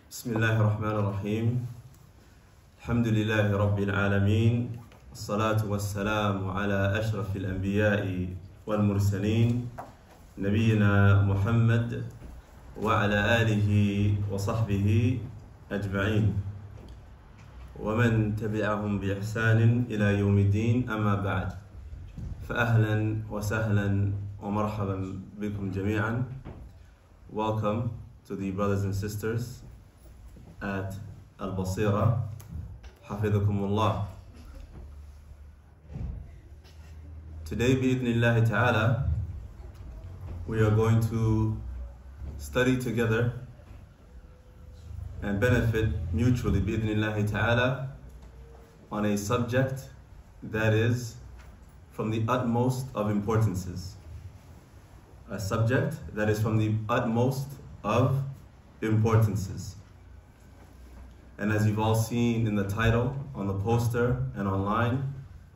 بسم الله الرحمن الرحيم. الحمد لله رب العالمين، الصلاة والسلام على أشرف الأنبياء والمرسلين نبينا محمد وعلى آله وصحبه أجمعين ومن تبعهم بإحسان إلى يوم الدين. أما بعد، فأهلا وسهلا ومرحبا بكم جميعا. Welcome to the brothers and sisters at Al-Basira. Hafidhakumullah. Today, bi'idhnillahi ta'ala, we are going to study together and benefit mutually, bi'idhnillahi ta'ala, on a subject that is from the utmost of importances. A subject that is from the utmost of importances. And as you've all seen in the title, on the poster and online,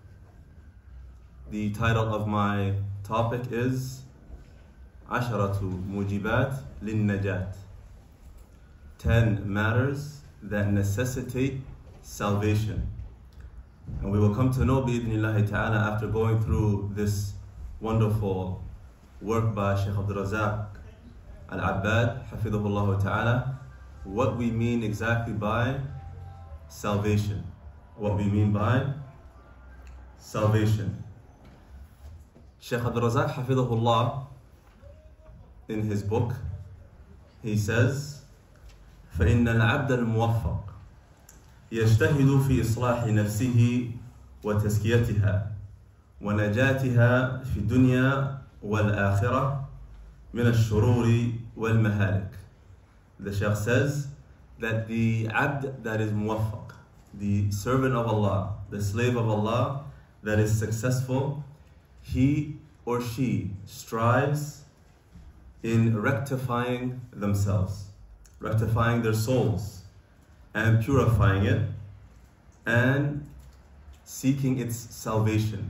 the title of my topic is Asharatu Mujibat Lin-Najat, 10 matters that necessitate salvation. And we will come to know bi'idhnillahi ta'ala after going through this wonderful work by Shaykh Abdul Razak Al-Abbad, Hafidhahullah ta'ala, what we mean exactly by salvation. What we mean by salvation. Shaykh Abdul Razak Hafidhahullah, in his book, he says, فَإِنَّ الْعَبْدَ الْمُوَفَّقِ يَجْتَهِدُ فِي إِصْلَاحِ نَفْسِهِ وَتَزْكِيَتِهَا وَنَجَاتِهَا فِي الدُّنْيَا وَالْآخِرَةِ مِنَ الشُّرُورِ وَالْمَهَالِكِ. The Shaykh says that the abd that is muwaffaq, the servant of Allah, the slave of Allah that is successful, he or she strives in rectifying themselves, rectifying their souls and purifying it and seeking its salvation,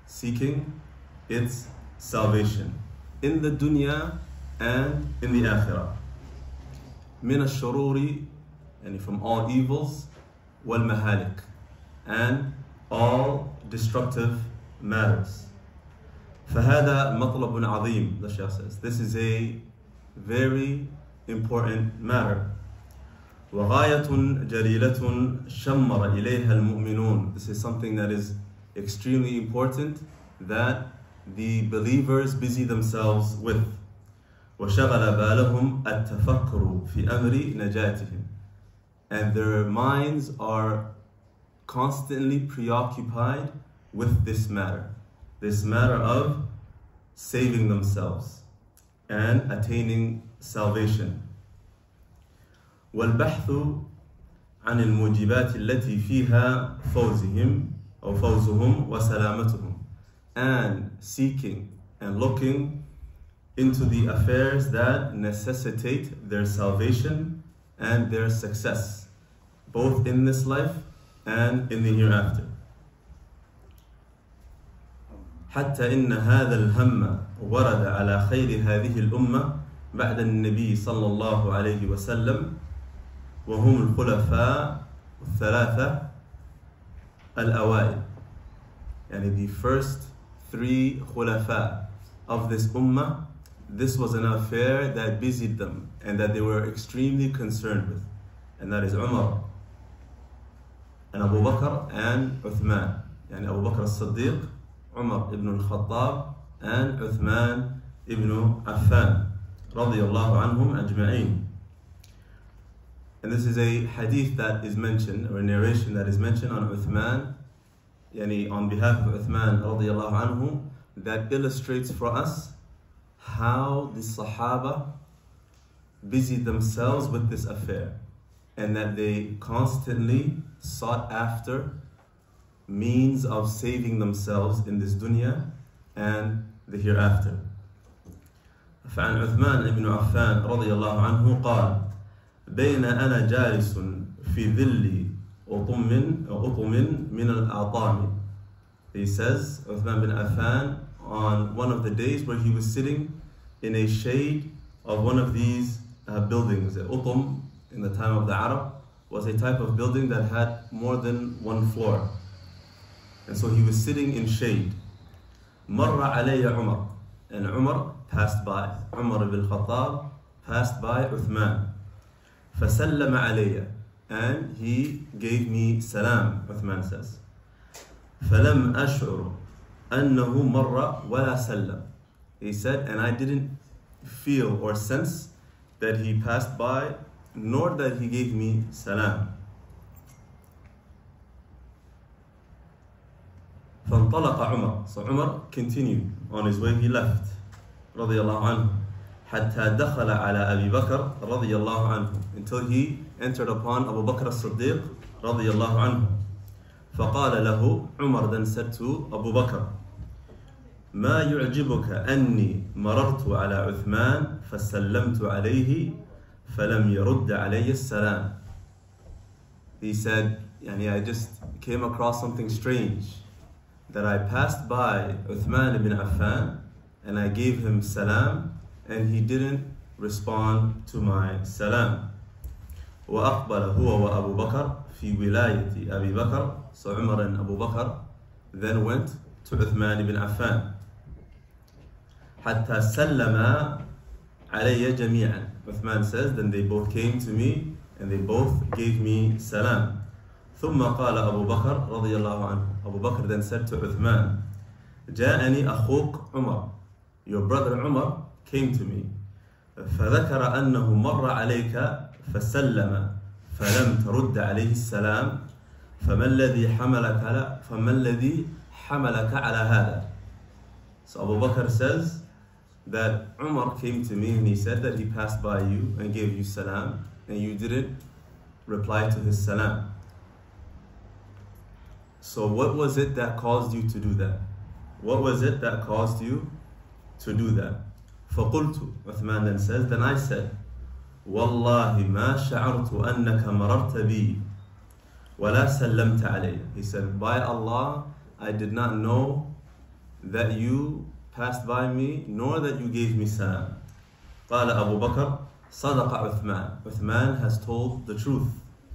in the dunya and in the akhirah. Min ash-shururi, and from all evils, wal mahalik, and all destructive matters. فهذا مطلب عظيم, the Shaykh says. This is a very important matter. وغاية جليلة شمر إليها المؤمنون. This is something that is extremely important, that the believers busy themselves with. وشغل بالهم التفكر في أمر نجاتهم. And their minds are constantly preoccupied with this matter of saving themselves and attaining salvation. والبحث عن الموجبات التي فيها فوزهم أو فوزهم وسلامتهم. And seeking and looking into the affairs that necessitate their salvation and their success, both in this life and in the hereafter. حتى إن هذا الهم ورد على خير هذه الأمة بعد النبي صلى الله عليه وسلم، وهم الخلفاء الثلاثة الأوائل. يعني the first 3 khulafa of this ummah, this was an affair that busied them and that they were extremely concerned with. And that is Umar and Abu Bakr and Uthman. Yani Abu Bakr as-Siddiq, Umar ibn al-Khattab, and Uthman ibn Affan, radiyallahu anhum ajma'een. And this is a hadith that is mentioned, or a narration that is mentioned on Uthman, yani on behalf of Uthman radiyallahu anhu, that illustrates for us how the Sahaba busied themselves with this affair, and that they constantly sought after means of saving themselves in this dunya and the hereafter. فعن عثمان بن عفان رضي الله عنه قال: بين أنا جالس في ظل أطم من الأطام. He says, Uthman bin Affan, on one of the days where he was sitting in a shade of one of these buildings. Utum in the time of the Arab was a type of building that had more than one floor. And so he was sitting in shade. مر علي عمر, and Umar passed by. Umar ibn Khattab passed by Uthman. فسلم علي, and he gave me salam, Uthman says. فلم أشعر أنه مر ولا سلم. He said, and I didn't feel or sense that he passed by, nor that he gave me salam. فانطلق عمر. So Umar continued on his way, he left. رضي الله عنه. حتى دخل على أبي بكر رضي الله عنه, until he entered upon Abu Bakr as-Siddiq رضي الله عنه. فقال له, Umar then said to Abu Bakr, ما يعجبك أني مررت على عثمان فسلمت عليه فلم يرد علي السلام. He said, I just came across something strange, that I passed by Uthman ibn Affan and I gave him salam and he didn't respond to my salam. وأقبل هو وأبو بكر في ولاية أبي بكر. So Umar and Abu Bakr then went to Uthman ibn Affan. حتى سلم علي جميعا. Uthman says, then they both came to me and they both gave me salam. ثم قال أبو بكر رضي الله عنه. Abu Bakr then said to Uthman, جاءني أخوك عمر, your brother Umar came to me. فذكر أنه مر عليك فسلم فلم ترد عليه السلام فما الذي حملك على هذا. So Abu Bakr says that Umar came to me and he said that he passed by you and gave you salam and you didn't reply to his salam. So what was it that caused you to do that? What was it that caused you to do that? فقلت, Uthman then says, then I said, والله ما شعرت أنك مررت بي ولا سلمت علي. He said, by Allah, I did not know that you passed by me, nor that you gave me salam. قال أبو بكر صدق عثمان. Uthman has told the truth.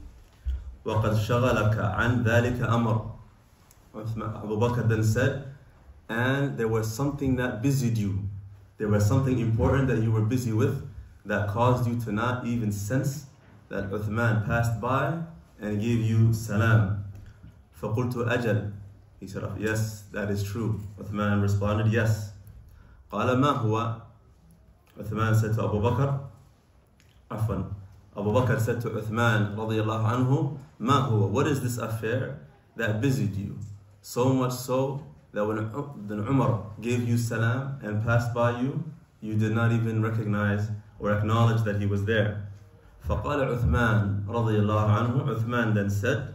وقد شغلك عن ذلك أمر. Abu Bakr then said, and there was something that busied you. There was something important that you were busy with that caused you to not even sense that Uthman passed by and gave you salam. فقلت أجل. He said, yes, that is true. Uthman responded, yes. قال ما هو. Uthman said to Abu Bakr, عفوا, Abu Bakr said to Uthman رضي الله عنه, ما هو, what is this affair that busied you? So much so that when Umar gave you salam and passed by you, you did not even recognize or acknowledge that he was there. فقال عثمان رضي الله عنه. Uthman then said,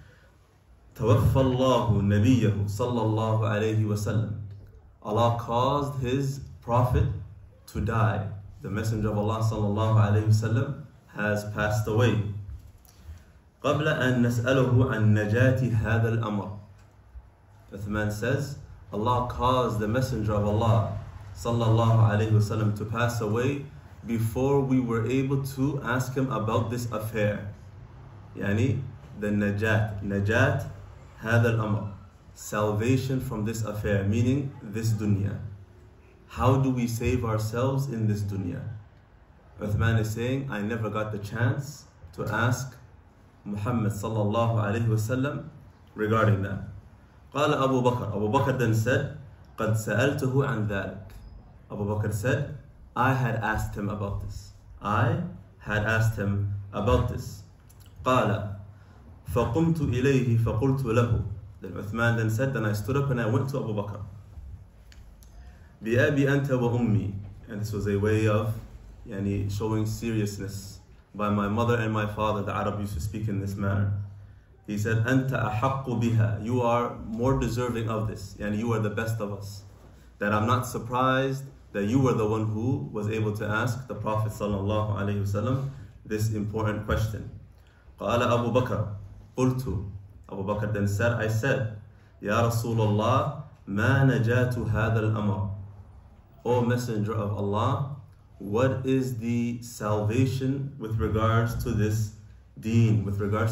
توفى الله نبيه صلى الله عليه وسلم. Allah caused his prophet to die. The Messenger of Allah صلى الله عليه وسلم has passed away. قبل أن نسأله عن نجاة هذا الأمر. Uthman says, Allah caused the Messenger of Allah sallallahu alayhi wasallam to pass away before we were able to ask him about this affair. Yani the najat هذا الأمر, salvation from this affair, meaning this dunya. How do we save ourselves in this dunya? Uthman is saying, I never got the chance to ask Muhammad sallallahu alayhi wasallam regarding that. قال أبو بكر. Abu Bakr then said, قد سألته عن ذلك. Abu Bakr said, I had asked him about this. I had asked him about this. قال فقمت إليه فقلت له. Then Uthman then said, then I stood up and I went to Abu Bakr. بأبي أنت وأمي. And this was a way of showing seriousness. By my mother and my father, the Arab used to speak in this manner. He said, أنت أحق بها. You are more deserving of this. You are the best of us. That I'm not surprised that you were the one who was able to ask the Prophet sallallahu alaihi wasallam this important question. قال أبو بكر قلت. Abu Bakr then said, I said, يا رسول الله ما نجاة هذا الأمر. O Messenger of Allah, what is the salvation with regards to this deen,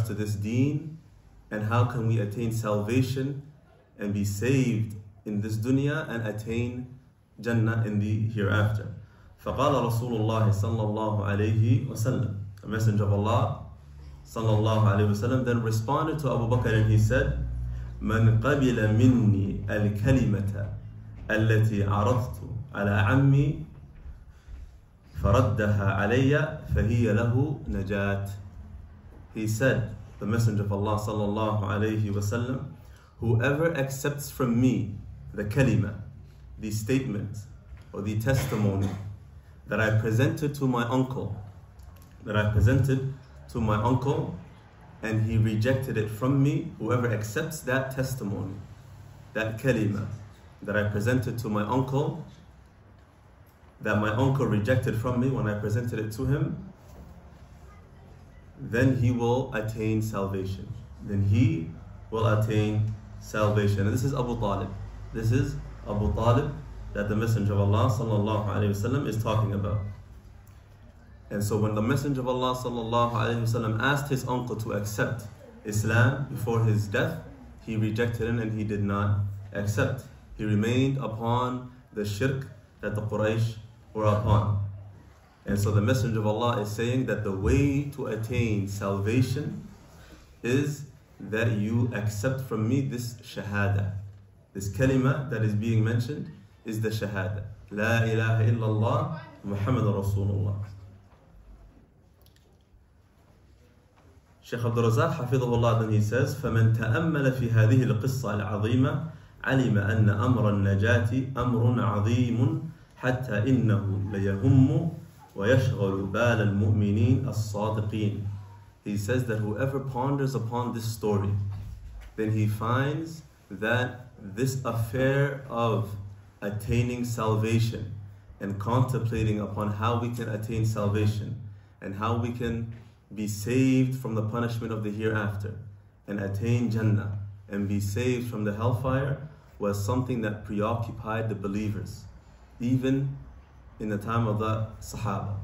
and how can we attain salvation and be saved in this dunya and attain Jannah in the hereafter. فقال رسول الله صلى الله عليه وسلم, the Messenger of Allah صلى الله عليه وسلم then responded to Abu Bakr and he said, من قبل مني الكلمة التي عرضت على عمي فردها علي فهي له نجاة. He said, the Messenger of Allah صلى الله عليه وسلم, whoever accepts from me the kalima, the statement or the testimony that I presented to my uncle, and he rejected it from me, whoever accepts that testimony, that kalima that I presented to my uncle, that my uncle rejected from me when I presented it to him, then he will attain salvation. And this is Abu Talib. That the Messenger of Allah sallallahu alayhi wasallam is talking about. And so when the Messenger of Allah sallallahu alayhi wasallam asked his uncle to accept Islam before his death, he rejected it and he did not accept. He remained upon the shirk that the Quraysh were upon. And so the Messenger of Allah is saying that the way to attain salvation is that you accept from me this shahada. This kalima that is being mentioned is the shahada. La ilaha illallah Muhammad Rasulullah. Shaykh Abdul Razak Hafidhahullah then he says, فَمَنْ تَأَمَّلَ فِي هَذِهِ الْقِصَّةِ الْعَظِيمَةِ عَلِمَ أَنَّ أَمْرَ النَّجَاةِ أَمْرٌ عَظِيمٌ حَتَّى إِنَّهُ لَيَهُمُّ وَيَشْغَلُ بَالَ الْمُؤْمِنِينَ الصَّادِقِينَ. He says that whoever ponders upon this story, then he finds that this affair of attaining salvation and contemplating upon how we can attain salvation and how we can be saved from the punishment of the hereafter and attain Jannah and be saved from the hellfire was something that preoccupied the believers, even in the time of the Sahaba.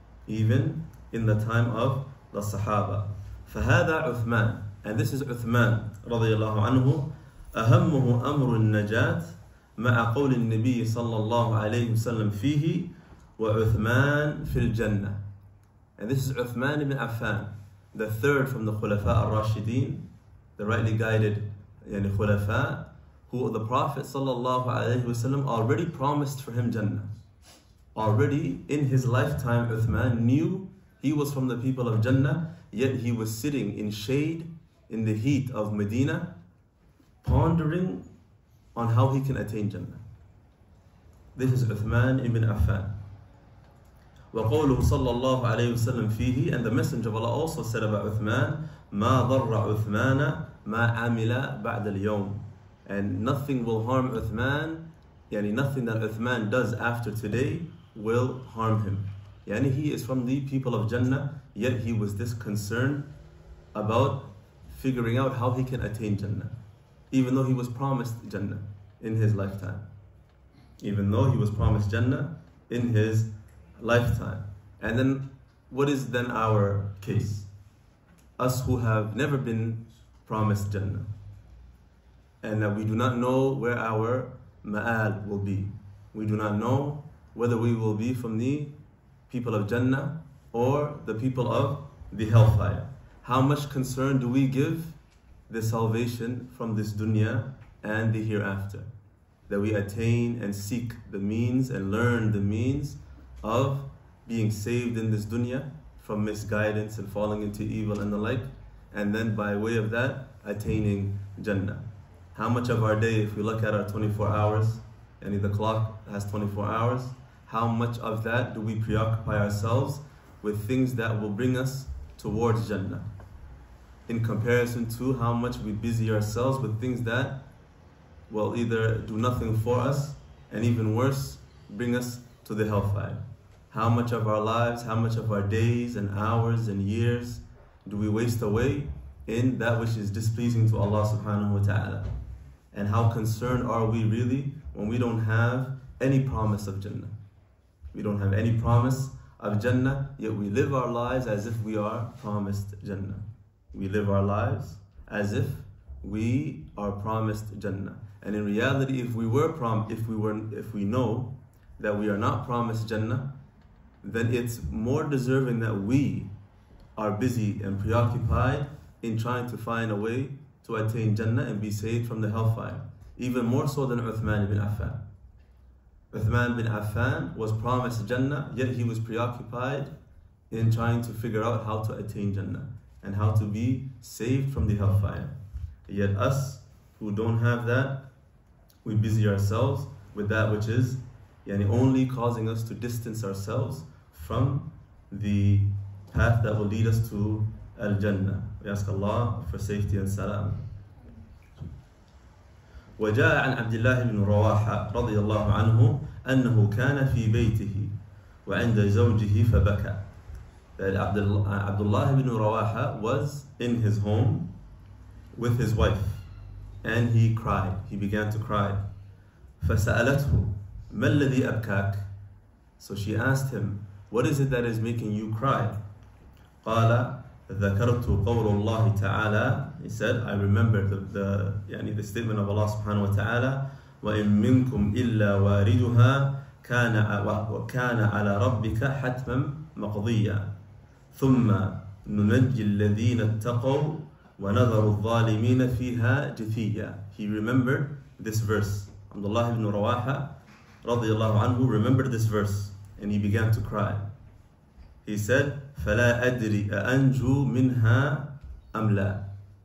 فهذا عثمان, and this is Uthman رضي الله عنه, أهمه أمر النجاة مع قول النبي صلى الله عليه وسلم فيه وعثمان في الجنة. And this is Uthman ibn Affan, the third from the Khulafa al-Rashideen, the rightly guided Khulafa, who the Prophet sallallahu alaihi wasallam already promised for him Jannah. Already in his lifetime, Uthman knew he was from the people of Jannah, yet he was sitting in shade in the heat of Medina, pondering on how he can attain Jannah. This is Uthman ibn Affan. وقوله صلى الله عليه وسلم فيه, and the Messenger of Allah also said about Uthman, ما ضر عثمان ما عمل بعد اليوم. And nothing will harm Uthman, nothing that Uthman does after today will harm him. He is from the people of Jannah, yet he was this concerned about figuring out how he can attain Jannah, even though he was promised Jannah in his lifetime. And then what is then our case? Us who have never been promised Jannah, and that we do not know where our ma'al will be. We do not know whether we will be from the people of Jannah or the people of the hellfire. How much concern do we give the salvation from this dunya and the hereafter? That we attain and seek the means and learn the means of being saved in this dunya from misguidance and falling into evil and the like, and then by way of that, attaining Jannah. How much of our day, if we look at our 24 hours, and the clock has 24 hours, how much of that do we preoccupy ourselves with things that will bring us towards Jannah, in comparison to how much we busy ourselves with things that will either do nothing for us, and even worse, bring us to the hellfire? How much of our lives, how much of our days and hours and years do we waste away in that which is displeasing to Allah subhanahu wa ta'ala? And how concerned are we really when we don't have any promise of Jannah? We don't have any promise of Jannah, yet we live our lives as if we are promised Jannah. We live our lives as if we are promised Jannah. And in reality, if we know that we are not promised Jannah, then it's more deserving that we are busy and preoccupied in trying to find a way to attain Jannah and be saved from the hellfire. Even more so than Uthman ibn Affan. Uthman bin Affan was promised Jannah, yet he was preoccupied in trying to figure out how to attain Jannah and how to be saved from the hellfire. Yet us, who don't have that, we busy ourselves with that which is only causing us to distance ourselves from the path that will lead us to Al-Jannah. We ask Allah for safety and salam. وجاء عن عبد الله بن رواحة رضي الله عنه أنه كان في بيته وعند زوجه فبكى. That Abdullah ibn Rawaha was in his home with his wife and he cried. He began to cry. فسألته ما الذي أبكاك? So she asked him, what is it that is making you cry? قال ذكرت قول الله تعالى. He said, I remembered the statement of Allah subhanahu wa ta'ala, وَإِن مِّنكُمْ إِلَّا وَارِدُهَا كَانَ عَلَى رَبِّكَ حَتْمًا مَقْضِيًّا ثُمَّ نُنَجِّي الَّذِينَ اتَّقَوْا وَنَذَرُ الظَّالِمِينَ فِيهَا جِثِيًّا. He remembered this verse. Abdullah ibn Rawaha radiyallahu anhu remembered this verse and he began to cry. He said, فَلَا أَدْرِ أَأَنْجُو مِنْهَا أَمْ لَا.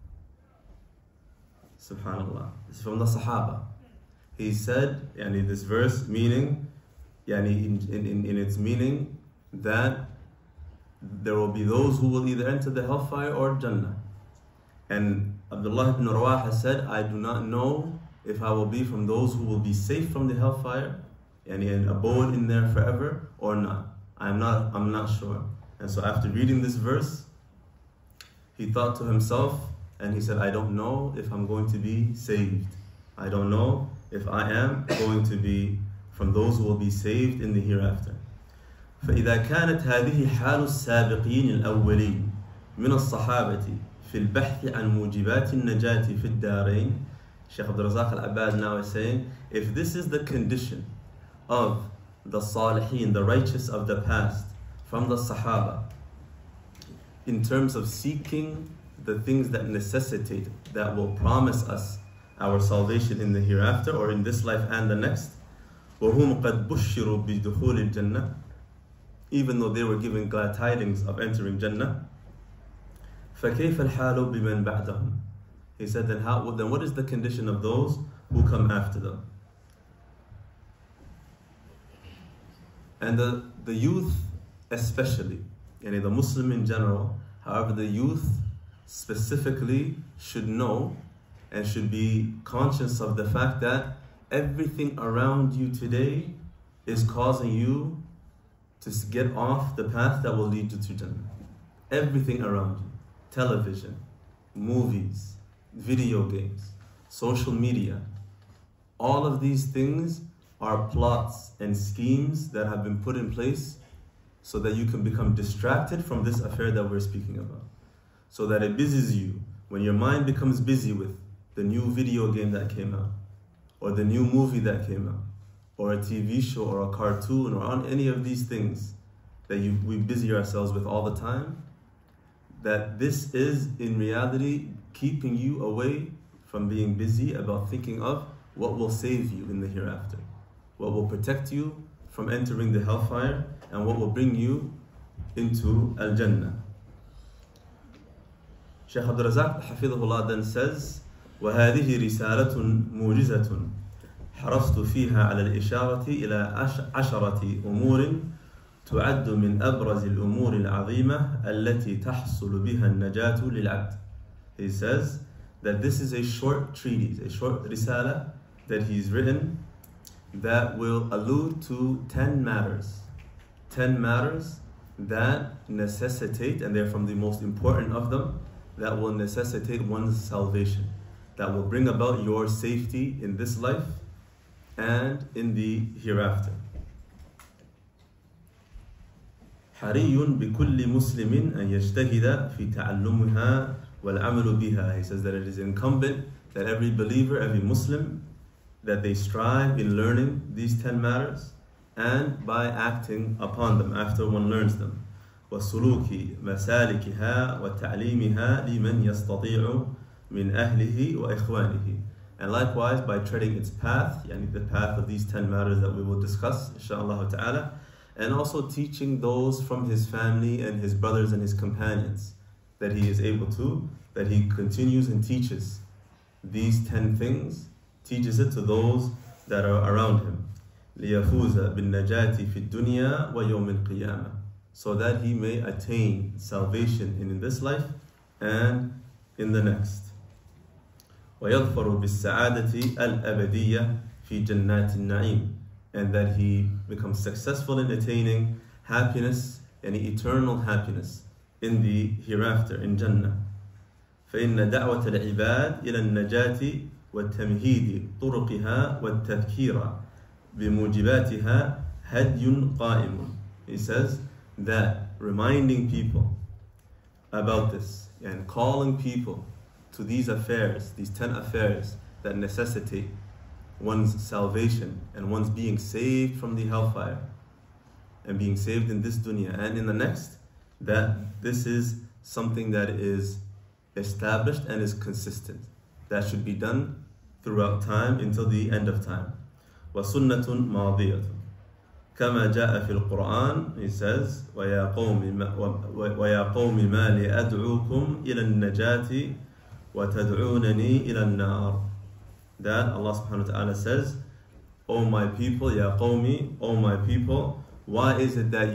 Subhanallah. This is from the Sahaba. He said, this verse meaning, in its meaning, that there will be those who will either enter the hellfire or Jannah. And Abdullah ibn Rawaha said, I do not know if I will be from those who will be safe from the hellfire and abode in there forever or not. I'm not sure. And so after reading this verse, he thought to himself and he said, I don't know if I'm going to be saved. I don't know if I am going to be from those who will be saved in the hereafter. فإذا كانت هذه حال السابقين الأولين من الصحابة في البحث عن موجبات النجاة في الدارين. Shaykh Abdul Razak Al-Abbad now is saying, if this is the condition of the Salihin, the righteous of the past, from the Sahaba, in terms of seeking the things that necessitate, that will promise us our salvation in the hereafter or in this life and the next, وهم قد بشروا بدخول الجنة, even though they were given glad tidings of entering Jannah, فكيف الحال بمن بعدهم? He said, then what is the condition of those who come after them? And the youth especially, the Muslim in general, however, the youth specifically should know and should be conscious of the fact that everything around you today is causing you to get off the path that will lead you to Jannah. Everything around you, television, movies, video games, social media, all of these things are plots and schemes that have been put in place so that you can become distracted from this affair that we're speaking about. So that it busies you. When your mind becomes busy with the new video game that came out, or the new movie that came out, or a TV show, or a cartoon, or on any of these things that we busy ourselves with all the time, that this is in reality keeping you away from being busy about thinking of what will save you in the hereafter, what will protect you from entering the hellfire, and what will bring you into Al-Jannah. Shaykh Abdul Razak Hafidhullah then says, وَهَذِهِ رِسَالَةٌ مُوجِزَةٌ حرصت فيها على الإشارة إلى 10 أمور تعد من أبرز الأمور العظيمة التي تحصل بها النجاة للعبد. He says that this is a short treatise, a short risala that he's written that will allude to 10 matters. 10 matters that necessitate, and they're from the most important of them, that will necessitate one's salvation, that will bring about your safety in this life and in the hereafter. حري بكل مسلم أن يجتهد في تعلمها والعمل بها. He says that it is incumbent that every believer, every Muslim, that they strive in learning these 10 matters and by acting upon them after one learns them. وَسُلُوكِ مَسَالِكِهَا وَتَعْلِيمِهَا لِمَنْ يَسْتَطِيعُ مِنْ أَهْلِهِ وَإِخْوَانِهِ. And likewise by treading its path, yani the path of these 10 matters that we will discuss, inshaAllah ta'ala, and also teaching those from his family and his brothers and his companions that he is able to, that he continues and teaches these 10 things, teaches it to those that are around him. لِيَفُوزَ بِالنَّجَاةِ فِي الدُّنْيَا وَيَوْمِ الْقِيَامَةِ, so that he may attain salvation in this life and in the next. وَيَظْفَرُ بِالسَّعَادَةِ الْأَبَدِيَّةِ فِي جَنَّاتِ النَّعِيمِ, and that he becomes successful in attaining happiness and eternal happiness in the hereafter, in Jannah. فإن دعوة العباد إلى النجاة والتمهيد طرقها والتذكير بموجباتها هدي قائم. He says that reminding people about this and calling people to these affairs, these 10 affairs that necessitate one's salvation and one's being saved from the hellfire and being saved in this dunya and in the next, that this is something that is established and is consistent. That should be done throughout time until the end of time. وَسُنَّةٌ مَاضِيَةٌ كَمَا جَاءَ فِي الْقُرْآنِ. He says, وَيَا قَوْمِ مَا لِأَدْعُوكُمْ إِلَى النَّجَاةِ وَتَدْعُونَنِي إِلَى النَّارِ. That Allah subhanahu wa ta'ala says, O my people, Ya qawmi, O my people, why is it that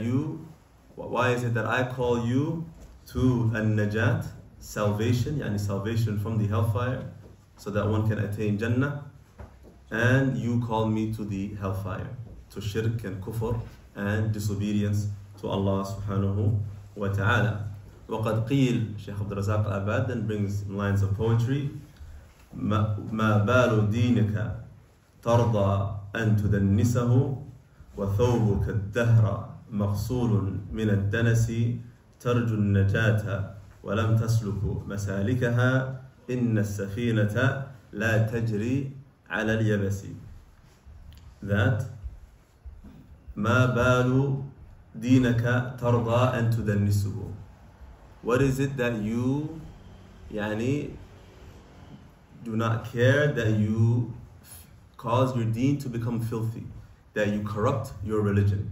I call you to an-najat, salvation, yani salvation from the hellfire, so that one can attain Jannah, and you call me to the hellfire, to shirk and kufr and disobedience to Allah subhanahu wa ta'ala. وَقَدْ قِيل, Shaykh Abdul Razak Al-Abad then brings lines of poetry, مَا بَالُ دِينِكَ تَرْضَى أَن تُدَنِّسَهُ وَثَوْبُكَ الدَّهْرَ مَغْسُولٌ مِنَ الدَّنَسِ تَرْجُ النَّجَاةَ وَلَمْ تَسْلُكُ مَسَالِكَهَا إِنَّ السَّفِينَةَ لَا تَجْرِي عَلَى الْيَبَسِ. That مَا بَالُ دِينَكَ تَرْضَى أَن تُدَنِّسُهُ. What is it that you do not care that you cause your deen to become filthy, that you corrupt your religion,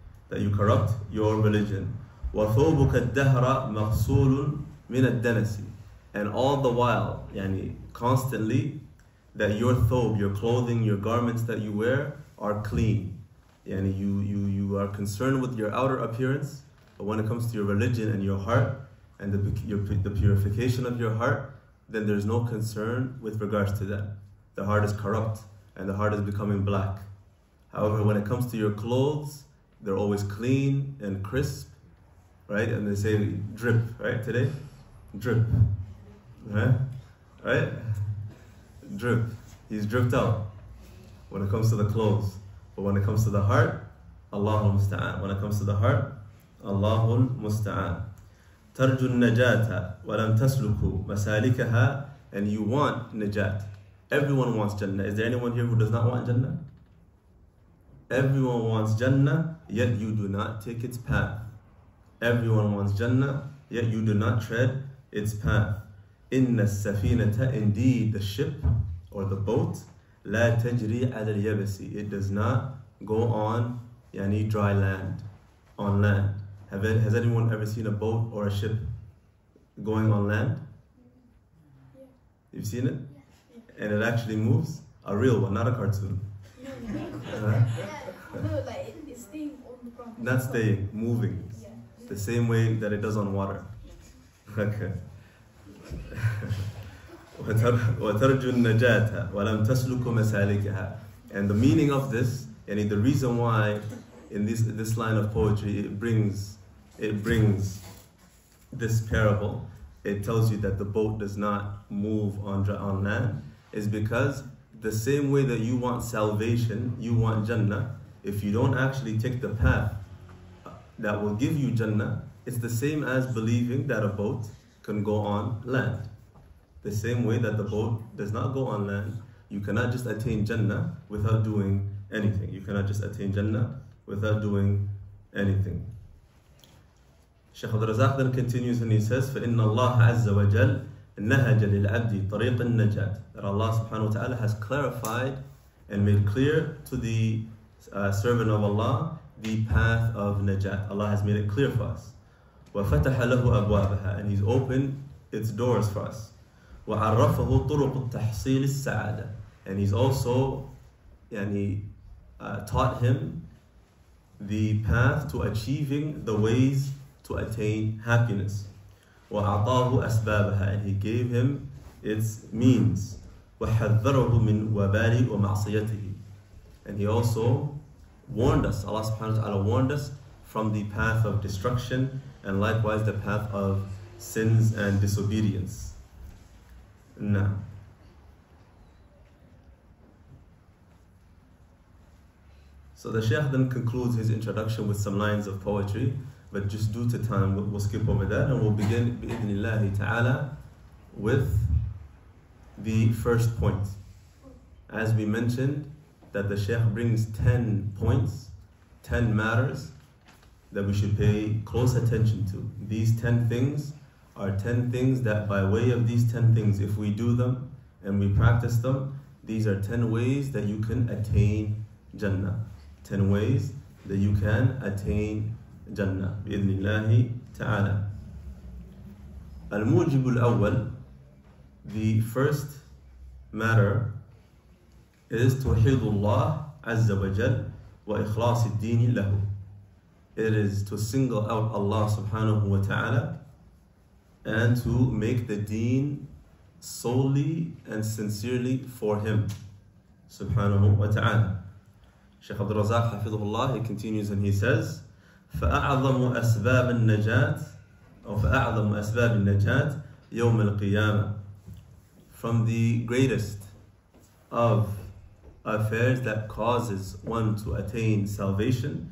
وَثَوْبُكَ الدَّهْرَ مَغْسُولٌ مِنَ الدَّنَسِ. And all the while, constantly, that your thobe, your clothing, your garments that you wear are clean. You are concerned with your outer appearance, but when it comes to your religion and your heart and the purification of your heart, then there's no concern with regards to that. The heart is corrupt and the heart is becoming black. However, when it comes to your clothes, they're always clean and crisp, right? And they say drip, right? Today, drip, right? Drip. He's dripped out when it comes to the clothes. But when it comes to the heart, Allahul Musta'an. When it comes to the heart, Allahul Musta'an. تَرْجُ النَّجَاةَ وَلَمْ تَسْلُكُ مَسَالِكَهَا. And you want najat. Everyone wants Jannah. Is there anyone here who does not want Jannah? Everyone wants Jannah, yet you do not take its path. Everyone wants Jannah, yet you do not tread its path. إِنَّ السَّفِينَةَ, indeed the ship or the boat, لَا تَجْرِي عَلَى الْيَبَسِ, it does not go on dry land, on land. Has anyone ever seen a boat or a ship going on land? You've seen it? And it actually moves? A real one, not a cartoon. No, like it's staying on the ground. Not staying, moving. The same way that it does on water. Okay. وَتَرْجُ النَّجَاةَ وَلَمْ تَسْلُكُ مَسَالِكَهَا. And the meaning of this, the reason why in this line of poetry it brings this parable, it tells you that the boat does not move on land, is because the same way that you want salvation, you want Jannah, if you don't actually take the path that will give you Jannah is the same as believing that a boat can go on land. The same way that the boat does not go on land, you cannot just attain Jannah without doing anything. You cannot just attain Jannah without doing anything. Shaykh Abdul Razak then continues and he says, فَإِنَّ اللَّهَ عَزَّ وَجَلَّ نَهَجَ لِلْعَبْدِ طَرِيقَ النَّجَاةِ. That Allah subhanahu wa ta'ala has clarified and made clear to the servant of Allah the path of najat. Allah has made it clear for us. وَفَتَحَ لَهُ أَبْوَابَهَا. And He's opened its doors for us. وَعَرَّفَهُ طُرُقُ التَّحْصِيلِ السَّعَادَةِ. And He's also taught him the path to achieving the ways to attain happiness. وَأَعْطَاهُ أَسْبَابَهَا. And He gave him its means. وَحَذَّرَهُ مِنْ وَبَالِ وَمَعْصِيَتِهِ. And He also warned us, Allah subhanahu wa ta'ala warned us from the path of destruction and likewise the path of sins and disobedience. Now, so the Shaykh then concludes his introduction with some lines of poetry, but just due to time we'll skip over that and we'll begin bi'idhnillahi ta'ala with the first point. As we mentioned, that the Shaykh brings 10 points, 10 matters that we should pay close attention to. These 10 things are 10 things that by way of these 10 things, if we do them and we practice them, these are 10 ways that you can attain Jannah. 10 ways that you can attain Jannah. Bi'idhnillahi ta'ala. Al-Mujib al-Awwal, the first matter is Tawheedullah Azza wa Jal wa Ikhlas ad-Deen lahu. It is to single out Allah subhanahu wa ta'ala and to make the deen solely and sincerely for Him subhanahu wa ta'ala. Shaykh Abdul Razak hafidhullah, he continues and he says, فَأَعْظَمُ أَسْبَابِ النَّجَاةِ أو فَأَعْظَمُ أَسْبَابِ النَّجَاةِ يَوْمَ الْقِيَامَةِ. From the greatest of affairs that causes one to attain salvation,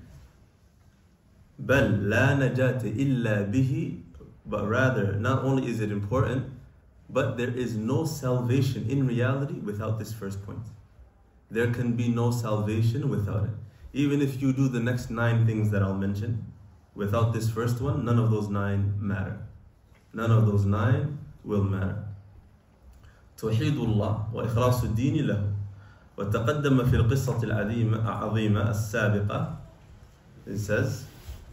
بَلْ لَا نَجَاةَ إِلَّا بِهِ. But rather, not only is it important, but there is no salvation in reality without this first point. There can be no salvation without it. Even if you do the next 9 things that I'll mention, without this first one, none of those 9 matter. None of those 9 will matter. توحيد الله وإخلاص الدين له. وتقدم في القصة العظيمة السابقة. It says,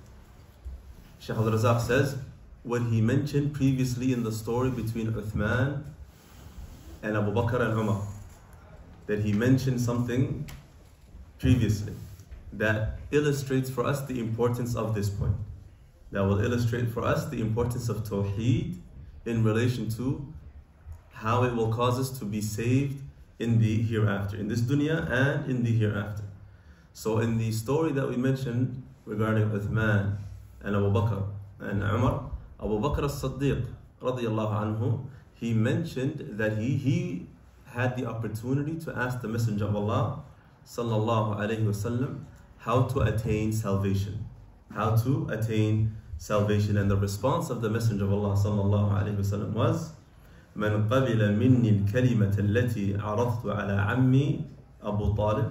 Shaykh al-Razak says, what he mentioned previously in the story between Uthman and Abu Bakr and Umar, that he mentioned something previously that illustrates for us the importance of this point. That will illustrate for us the importance of Tawheed in relation to how it will cause us to be saved in the hereafter, in this dunya and in the hereafter. So in the story that we mentioned regarding Uthman and Abu Bakr and Umar, Abu Bakr as-Siddiq radiyallahu anhu, he mentioned that he had the opportunity to ask the Messenger of Allah sallallahu alayhi wasallam how to attain salvation. How to attain salvation. And the response of the Messenger of Allah sallallahu alayhi wasallam was, من قبل مني الكلمة التي عرضت على عمي أبو طالب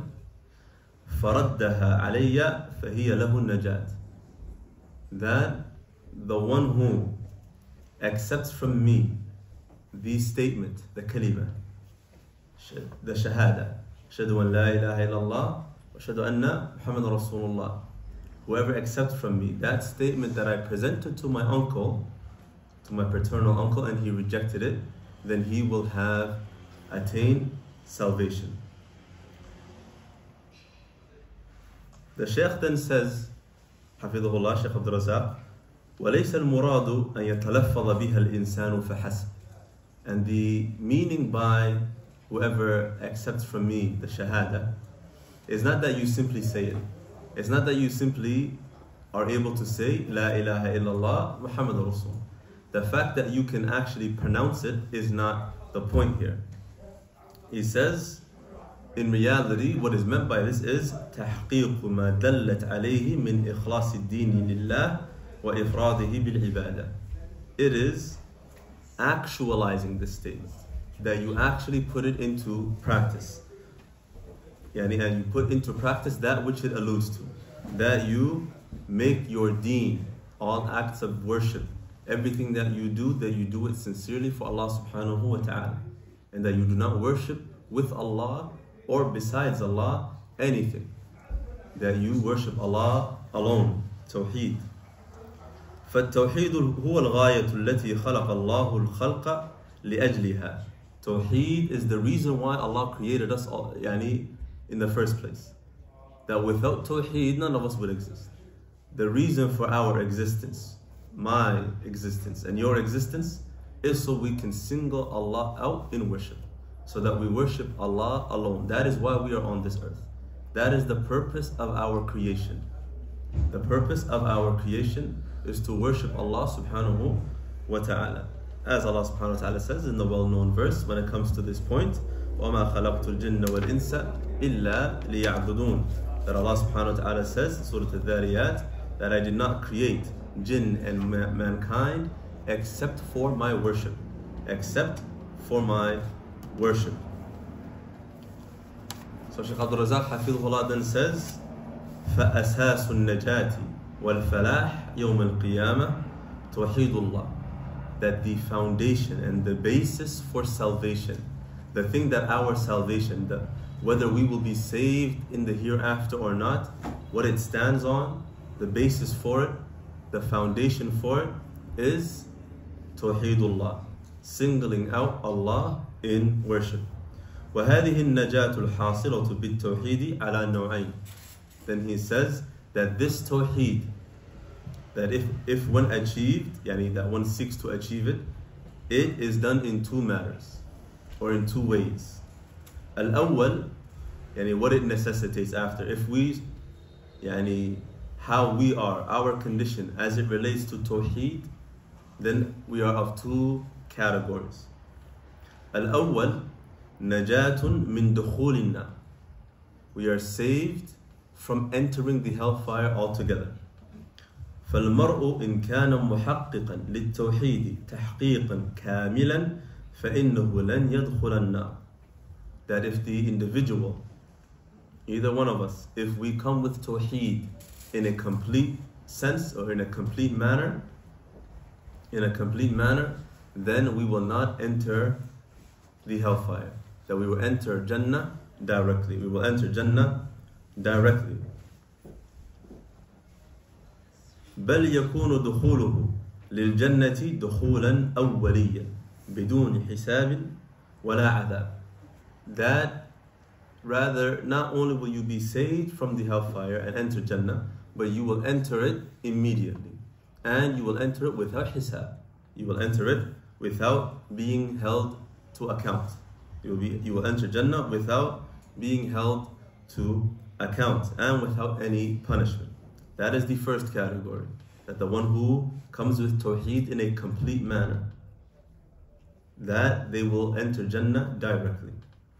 فردها علي فهي له النجاة. That the one who accepts from me the statement, the kalima, the shahada, ashhadu an la ilaha illallah wa ashhadu anna Muhammadan Rasulullah, whoever accepts from me that statement that I presented to my uncle, to my paternal uncle, and he rejected it, then he will have attained salvation. The Shaykh then says, Hafidhullah, Shaykh Abdul Razak, وَلَيْسَ الْمُرَادُ أَن يَتَلَفَّظَ بِهَا الْإِنسَانُ فَحَسْبُ. And the meaning by whoever accepts from me the shahada is not that you simply say it. It's not that you simply are able to say La ilaha illallah Muhammad Rasul. The fact that you can actually pronounce it is not the point here. He says, in reality, what is meant by this is تحقيق ما دلت عليه من إخلاص الدين لله وإفراده بالعبادة. It is actualizing this statement, that you actually put it into practice. And you put into practice that which it alludes to. That you make your deen, all acts of worship, everything that you do it sincerely for Allah subhanahu wa ta'ala. And that you do not worship with Allah or besides Allah anything. That you worship Allah alone. Tawheed. فالتوحيد هو الغاية التي خلق الله الخلق لأجلها. Tawheed is the reason why Allah created us all, in the first place. That without Tawheed, none of us would exist. The reason for our existence, my existence and your existence, is so we can single Allah out in worship. So that we worship Allah alone. That is why we are on this earth. That is the purpose of our creation. The purpose of our creation is to worship Allah subhanahu wa ta'ala. As Allah subhanahu wa ta'ala says in the well-known verse when it comes to this point, وَمَا خَلَقْتُ الْجِنَّ وَالْإِنسَ إِلَّا لِيَعْبُدُونَ. That Allah subhanahu wa ta'ala says in Surah Al-Dhariyat, that I did not create jinn and mankind except for my worship. Except for my worship. So Shaykh Abdul Razak Hafidhullah then says, فَأَسَاسُ النَّجَاةِ وَالْفَلَاحِ يَوْمَ الْقِيَامَةِ تَوْحِيدُ اللَّهِ. That the foundation and the basis for salvation, the thing that our salvation, whether we will be saved in the hereafter or not, what it stands on, the basis for it, the foundation for it, is Tawheedullah, singling out Allah in worship. وَهَذِهِ النَّجَاةُ الْحَاصِلَةُ بِالتَّوْحِيدِ عَلَى نَوْعَيْنِ. Then he says that this Tawheed, that if one achieved, that one seeks to achieve it, it is done in two matters, or in two ways. Al-awwal, what it necessitates after. If we, how we are, our condition as it relates to Tawheed, then we are of two categories. Al-awwal, najatun min dukhulina. We are saved from entering the hellfire altogether. فالمرء إن كان محققا للتوحيد تحقيقا كاملا فإنه لن يدخل النار. That if the individual, either one of us, if we come with Tawheed in a complete sense or in a complete manner, then we will not enter the hellfire. That we will enter Jannah directly. We will enter Jannah directly. بل يكون دخوله للجنة دخولا أوليا بدون حساب ولا عذاب. That rather, not only will you be saved from the hellfire and enter Jannah, but you will enter it immediately. And you will enter it without hisab. You will enter it without being held to account. You will enter Jannah without being held to account and without any punishment. That is the first category. That the one who comes with Tawheed in a complete manner, that they will enter Jannah directly.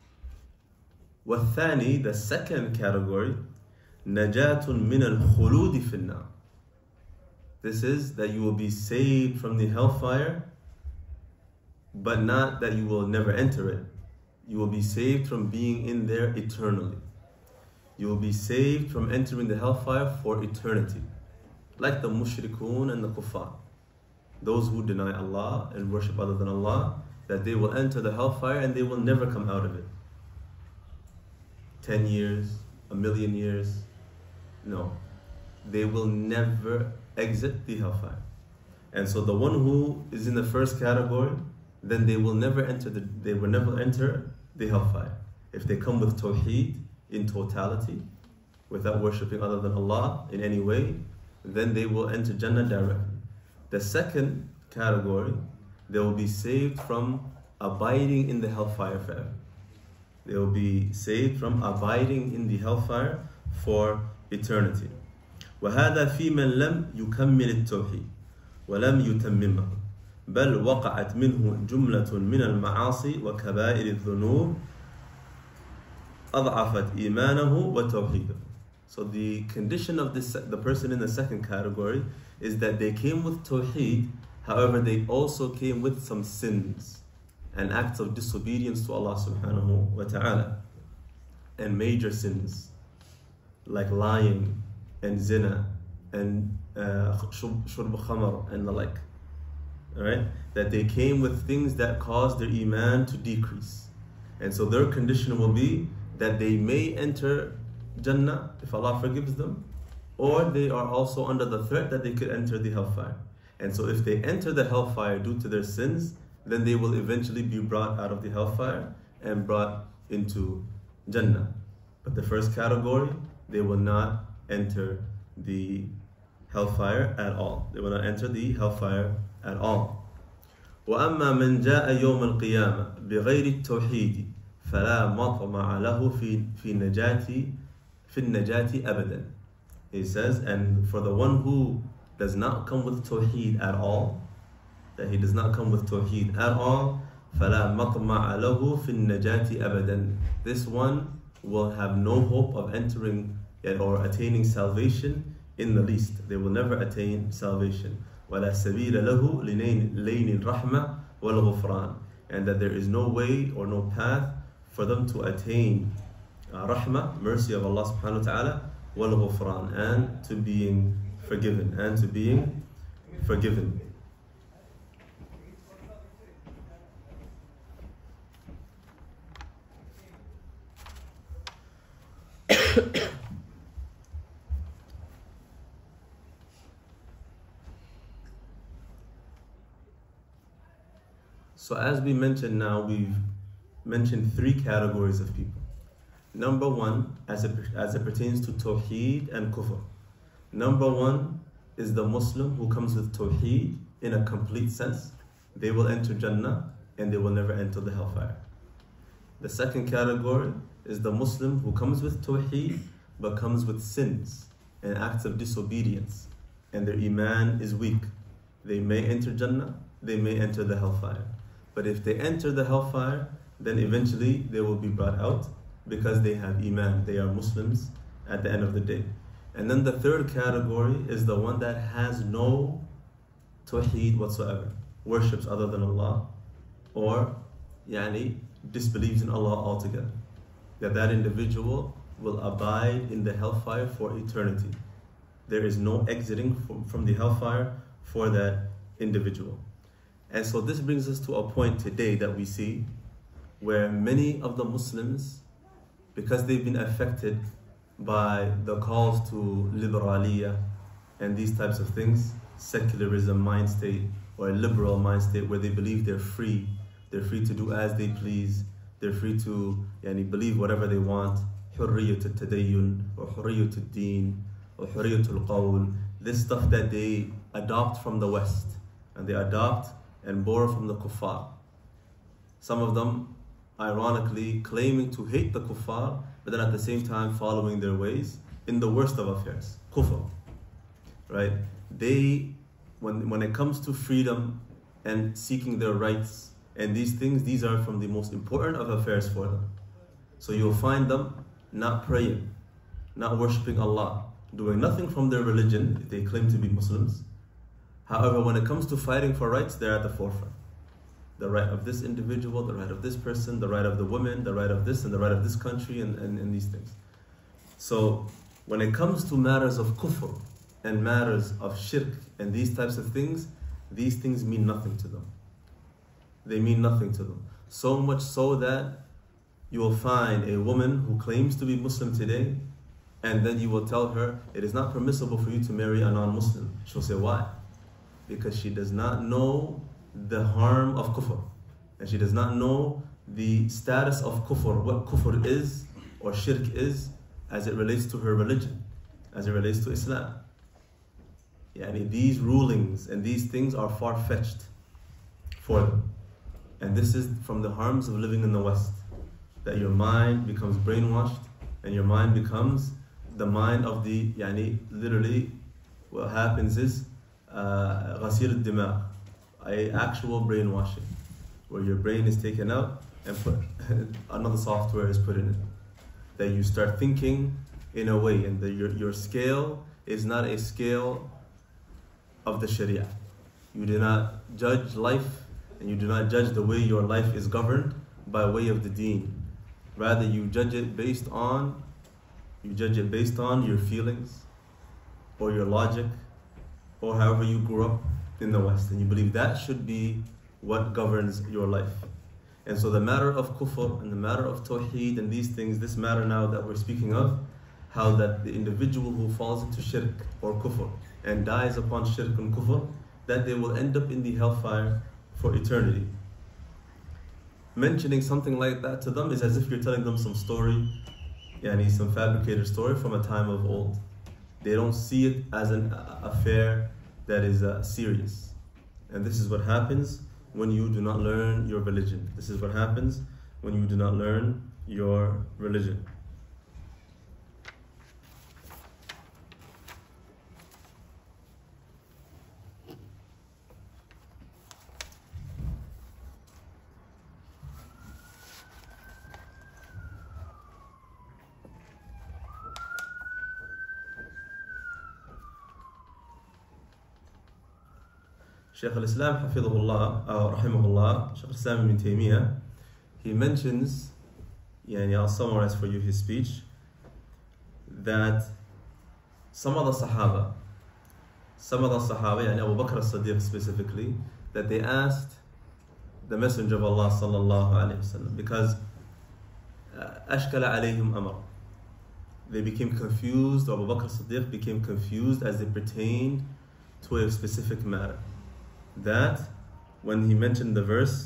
والثاني, the second category, نجاة من الخلود في النار. This is that you will be saved from the hellfire, but not that you will never enter it. You will be saved from being in there eternally. You will be saved from entering the hellfire for eternity. Like the mushrikun and the kuffar. Those who deny Allah and worship other than Allah, that they will enter the hellfire and they will never come out of it. 10 years, 1,000,000 years. No. They will never exit the hellfire. And so the one who is in the first category, then they will never enter the hellfire. If they come with Tawheed in totality, without worshipping other than Allah in any way, then they will enter Jannah directly. The second category, they will be saved from abiding in the hellfire forever. They will be saved from abiding in the hellfire for eternity. وهذا في من لم يكمل التوحيد ولم يتممه بل وقعت منه جملة من المعاصي وكبائر الذنوب أضعفت إيمانه وتوحيده. So the condition of the person in the second category is that they came with tawheed, however they also came with some sins and acts of disobedience to Allah subhanahu wa ta'ala, and major sins like lying and zina and shurb khamar and the like. Alright? That they came with things that caused their iman to decrease. And so their condition will be that they may enter Jannah if Allah forgives them, or they are also under the threat that they could enter the hellfire. And so if they enter the hellfire due to their sins, then they will eventually be brought out of the hellfire and brought into Jannah. But the first category, they will not enter the hellfire at all. They will not enter the hellfire at all. وَأَمَّا مَنْ جَاءَ يَوْمَ الْقِيَامَةِ بِغَيْرِ التَّوْحِيدِ فَلَا مَطْمَعَ لَهُ فِي النَّجَاةِ أَبَدًا. He says, and for the one who does not come with tawheed at all, that he does not come with tawheed at all, فَلَا مَطْمَعَ لَهُ فِي النَّجَاةِ أَبَدًا. This one will have no hope of entering or attaining salvation in the least. They will never attain salvation. وَلَا سَبِيلَ لَهُ لِنَيْلِ الرَّحْمَةِ وَالْغُفْرَانِ. And that there is no way or no path for them to attain rahmah, mercy of Allah subhanahu wa ta'ala, wal-ghufran, and to being forgiven, So as we mentioned now, we've mentioned three categories of people. Number one, as it pertains to Tawheed and Kufr. Number one is the Muslim who comes with Tawheed in a complete sense. They will enter Jannah and they will never enter the hellfire. The second category is the Muslim who comes with Tawheed but comes with sins and acts of disobedience, and their Iman is weak. They may enter Jannah, they may enter the hellfire. But if they enter the hellfire, then eventually they will be brought out because they have Iman, they are Muslims at the end of the day. And then the third category is the one that has no Tawheed whatsoever, worships other than Allah, or disbelieves in Allah altogether. That individual will abide in the hellfire for eternity. There is no exiting from the hellfire for that individual. And so this brings us to a point today that we see where many of the Muslims, because they've been affected by the calls to liberaliyah and these types of things, secularism mind state or a liberal mind state where they believe they're free to do as they please, they're free to believe whatever they want, hurriyat al-tadayyun or hurriyat al-deen or hurriyat al-qawl, this stuff that they adopt from the West, and they adopt and borrow from the kuffar. Some of them ironically claiming to hate the kuffar, but then at the same time following their ways in the worst of affairs, kufr. Right? They, when it comes to freedom and seeking their rights and these things, these are from the most important of affairs for them. So you'll find them not praying, not worshipping Allah, doing nothing from their religion if they claim to be Muslims. However, when it comes to fighting for rights, they're at the forefront. The right of this individual, the right of this person, the right of the woman, the right of this and the right of this country, and these things. So when it comes to matters of kufr and matters of shirk and these types of things mean nothing to them. They mean nothing to them. So much so that you will find a woman who claims to be Muslim today, and then you will tell her, it is not permissible for you to marry a non-Muslim. She'll say, why? Because she does not know the harm of kufr, and she does not know the status of kufr, what kufr is or shirk is as it relates to her religion, as it relates to Islam. These rulings and these things are far-fetched for them. And this is from the harms of living in the West, that your mind becomes brainwashed and your mind becomes the mind of the, literally what happens is غسيل الدماغ, actual brainwashing, where your brain is taken out and put another software is put in it. that you start thinking in a way, and your scale is not a scale of the Sharia. You do not judge life, and you do not judge the way your life is governed by way of the deen. Rather, you judge it based on your feelings, or your logic, or however you grew up in the West, and you believe that should be what governs your life. And so the matter of kufr and the matter of tawheed and these things, this matter now that we're speaking of, how that the individual who falls into shirk or kufr and dies upon shirk and kufr, that they will end up in the hellfire for eternity. Mentioning something like that to them is as if you're telling them some story, some fabricated story from a time of old. They don't see it as an affair that is serious. And this is what happens when you do not learn your religion. This is what happens when you do not learn your religion. Shaykh al-Islam hafidhahullah, rahimahullah, Shaykh al-Islam ibn Taymiyyah, he mentions, I'll summarize for you his speech, that some of the Sahaba, Abu Bakr as-Siddiq specifically, that they asked the Messenger of Allah sallallahu alayhi wasallam, because ashkala alayhim amr, they became confused, Abu Bakr as-Siddiq became confused as it pertained to a specific matter. That when he mentioned the verse,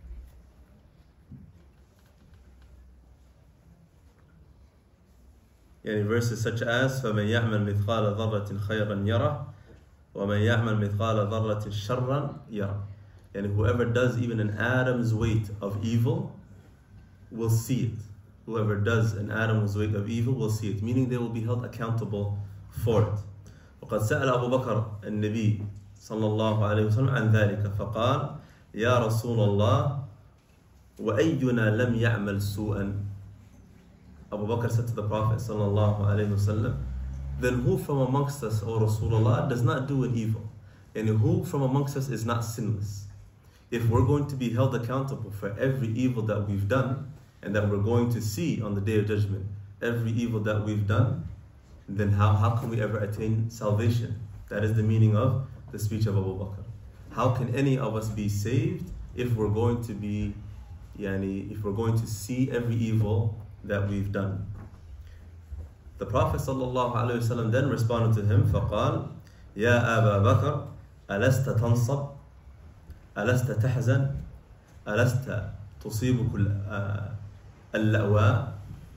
verses such as فَمَنْ يَعْمَلْ مِثْقَالَ ذَرَّةٍ خَيْرًا يَرَهُ وَمَنْ يَعْمَلْ مِثْقَالَ ذَرَّةٍ شَرًّا يَرَهُ, whoever does even an atom's weight of evil will see it. Whoever does an atom's weight of evil will see it, meaning they will be held accountable for it. وقد سأل أبو بكر النبي صلى الله عليه وسلم عن ذلك فقال يا رسول الله وأينا لم يعمل سوءا. Abu Bakr said to the Prophet صلى الله عليه وسلم, then who from amongst us, O Rasulullah, does not do an evil? And who from amongst us is not sinless? If we're going to be held accountable for every evil that we've done, and that we're going to see on the Day of Judgment every evil that we've done, then how can we ever attain salvation? That is the meaning of the speech of Abu Bakr. How can any of us be saved if we're going to be, if we're going to see every evil that we've done? The Prophet ﷺ then responded to him, فقال يا أبا بكر ألست تنصب ألست تحزن ألست تصيبك اللأواء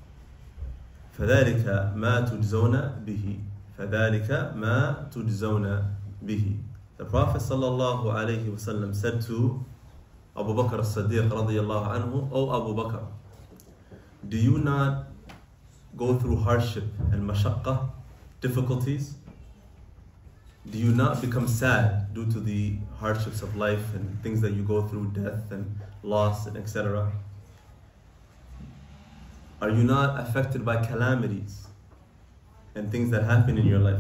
فذلك ما تجزون به فذلك ما تجزون به. The Prophet ﷺ said to Abu Bakr as-Siddiq radiyallahu anhu, O Abu Bakr, do you not go through hardship and mashaqqa, difficulties? Do you not become sad due to the hardships of life and things that you go through, death and loss and etc.? Are you not affected by calamities and things that happen in your life?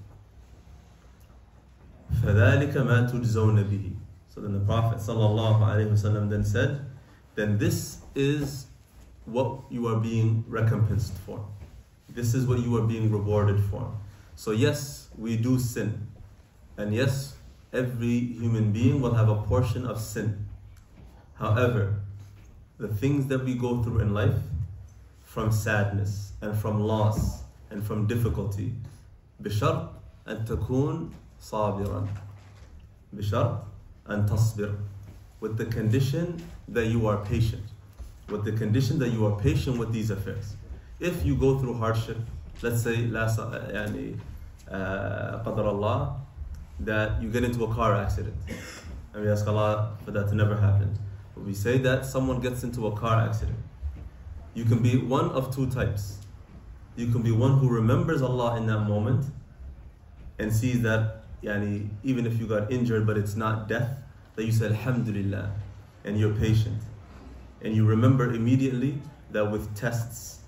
فَذَلِكَ مَا تُجْزَوْنَ بِهِ. So then the Prophet ﷺ then said, then this is what you are being recompensed for. This is what you are being rewarded for. So yes, we do sin. And yes, every human being will have a portion of sin. However, the things that we go through in life, from sadness and from loss and from difficulty, بِشَرْطٍ أَن تَكُونَ صَابِرًا بِشَرْطٍ أَن تَصْبِرْ, with the condition that you are patient. With the condition that you are patient with these affairs. If you go through hardship, let's say, قدر Allah, that you get into a car accident, and we ask Allah for that to never happen. But we say that someone gets into a car accident. You can be one of two types. You can be one who remembers Allah in that moment and sees that, even if you got injured but it's not death, that you say Alhamdulillah, and you're patient. And you remember immediately that with tests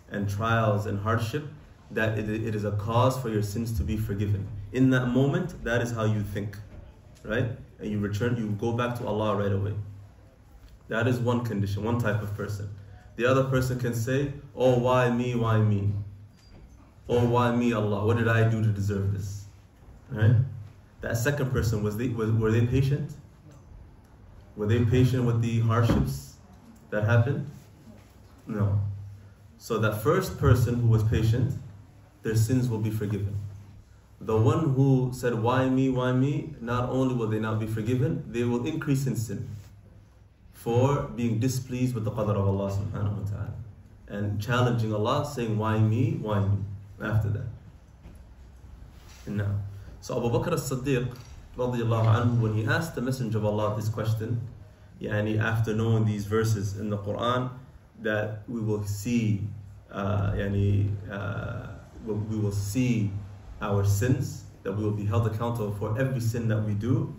and trials and hardship, that it is a cause for your sins to be forgiven. In that moment, that is how you think, right? And you go back to Allah right away. That is one condition, one type of person. The other person can say, oh, why me, why me? Oh, why me, Allah? What did I do to deserve this? Right? That second person, were they patient? Were they patient with the hardships that happened? No. So that first person who was patient, their sins will be forgiven. The one who said, why me, not only will they not be forgiven, they will increase in sin for being displeased with the qadr of Allah subhanahu wa ta'ala and challenging Allah, saying, why me, after that. Now, so Abu Bakr as-Siddiq radiallahu anhu, when he asked the Messenger of Allah this question, after knowing these verses in the Quran, that we will see we will see our sins, that we will be held accountable for every sin that we do,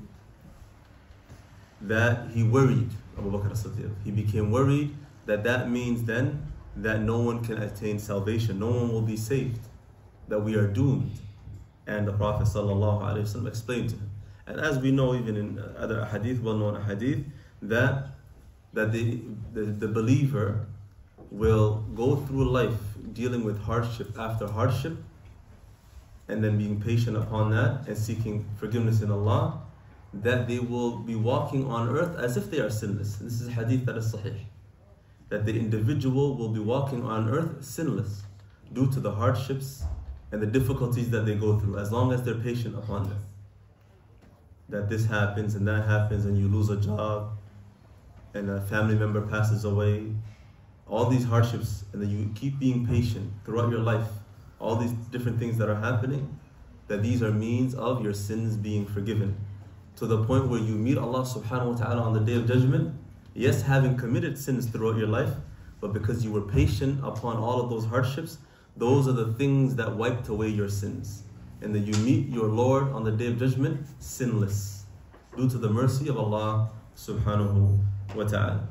that he worried, Abu Bakr as-Siddiq. He became worried that means then that no one can attain salvation, no one will be saved, that we are doomed. And the Prophet ﷺ explained to him. And as we know, even in other hadith, well-known hadith, that the believer will go through life dealing with hardship after hardship, and then being patient upon that and seeking forgiveness in Allah, that they will be walking on earth as if they are sinless. This is a hadith that is sahih. That the individual will be walking on earth sinless due to the hardships and the difficulties that they go through, as long as they're patient upon them. That this happens and that happens, and you lose a job, and a family member passes away, all these hardships, and then you keep being patient throughout your life, all these different things that are happening, that these are means of your sins being forgiven. To the point where you meet Allah subhanahu wa ta'ala on the Day of Judgment, yes, having committed sins throughout your life, but because you were patient upon all of those hardships, those are the things that wiped away your sins. And that you meet your Lord on the Day of Judgment sinless, due to the mercy of Allah subhanahu wa ta'ala.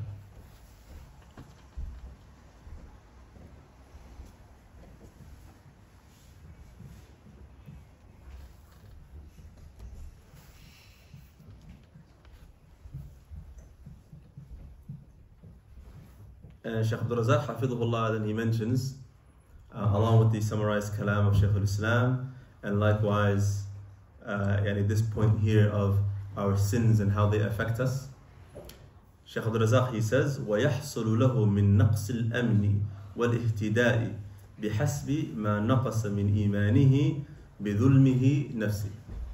And Shaykh Abdul Razak Hafidhullah, then he mentions, along with the summarized kalam of Shaykh al-Islam, and likewise this point here of our sins and how they affect us. Shaykh Abdul Razak, he says, وَيَحْصُلُ لَهُ مِن نَقْصِ الْأَمْنِ وَالْإِهْتِدَاءِ بِحَسْبِ مَا نَقَصَ مِنْ إِيمَانِهِ بِظُلْمِهِ نَفْسِهِ.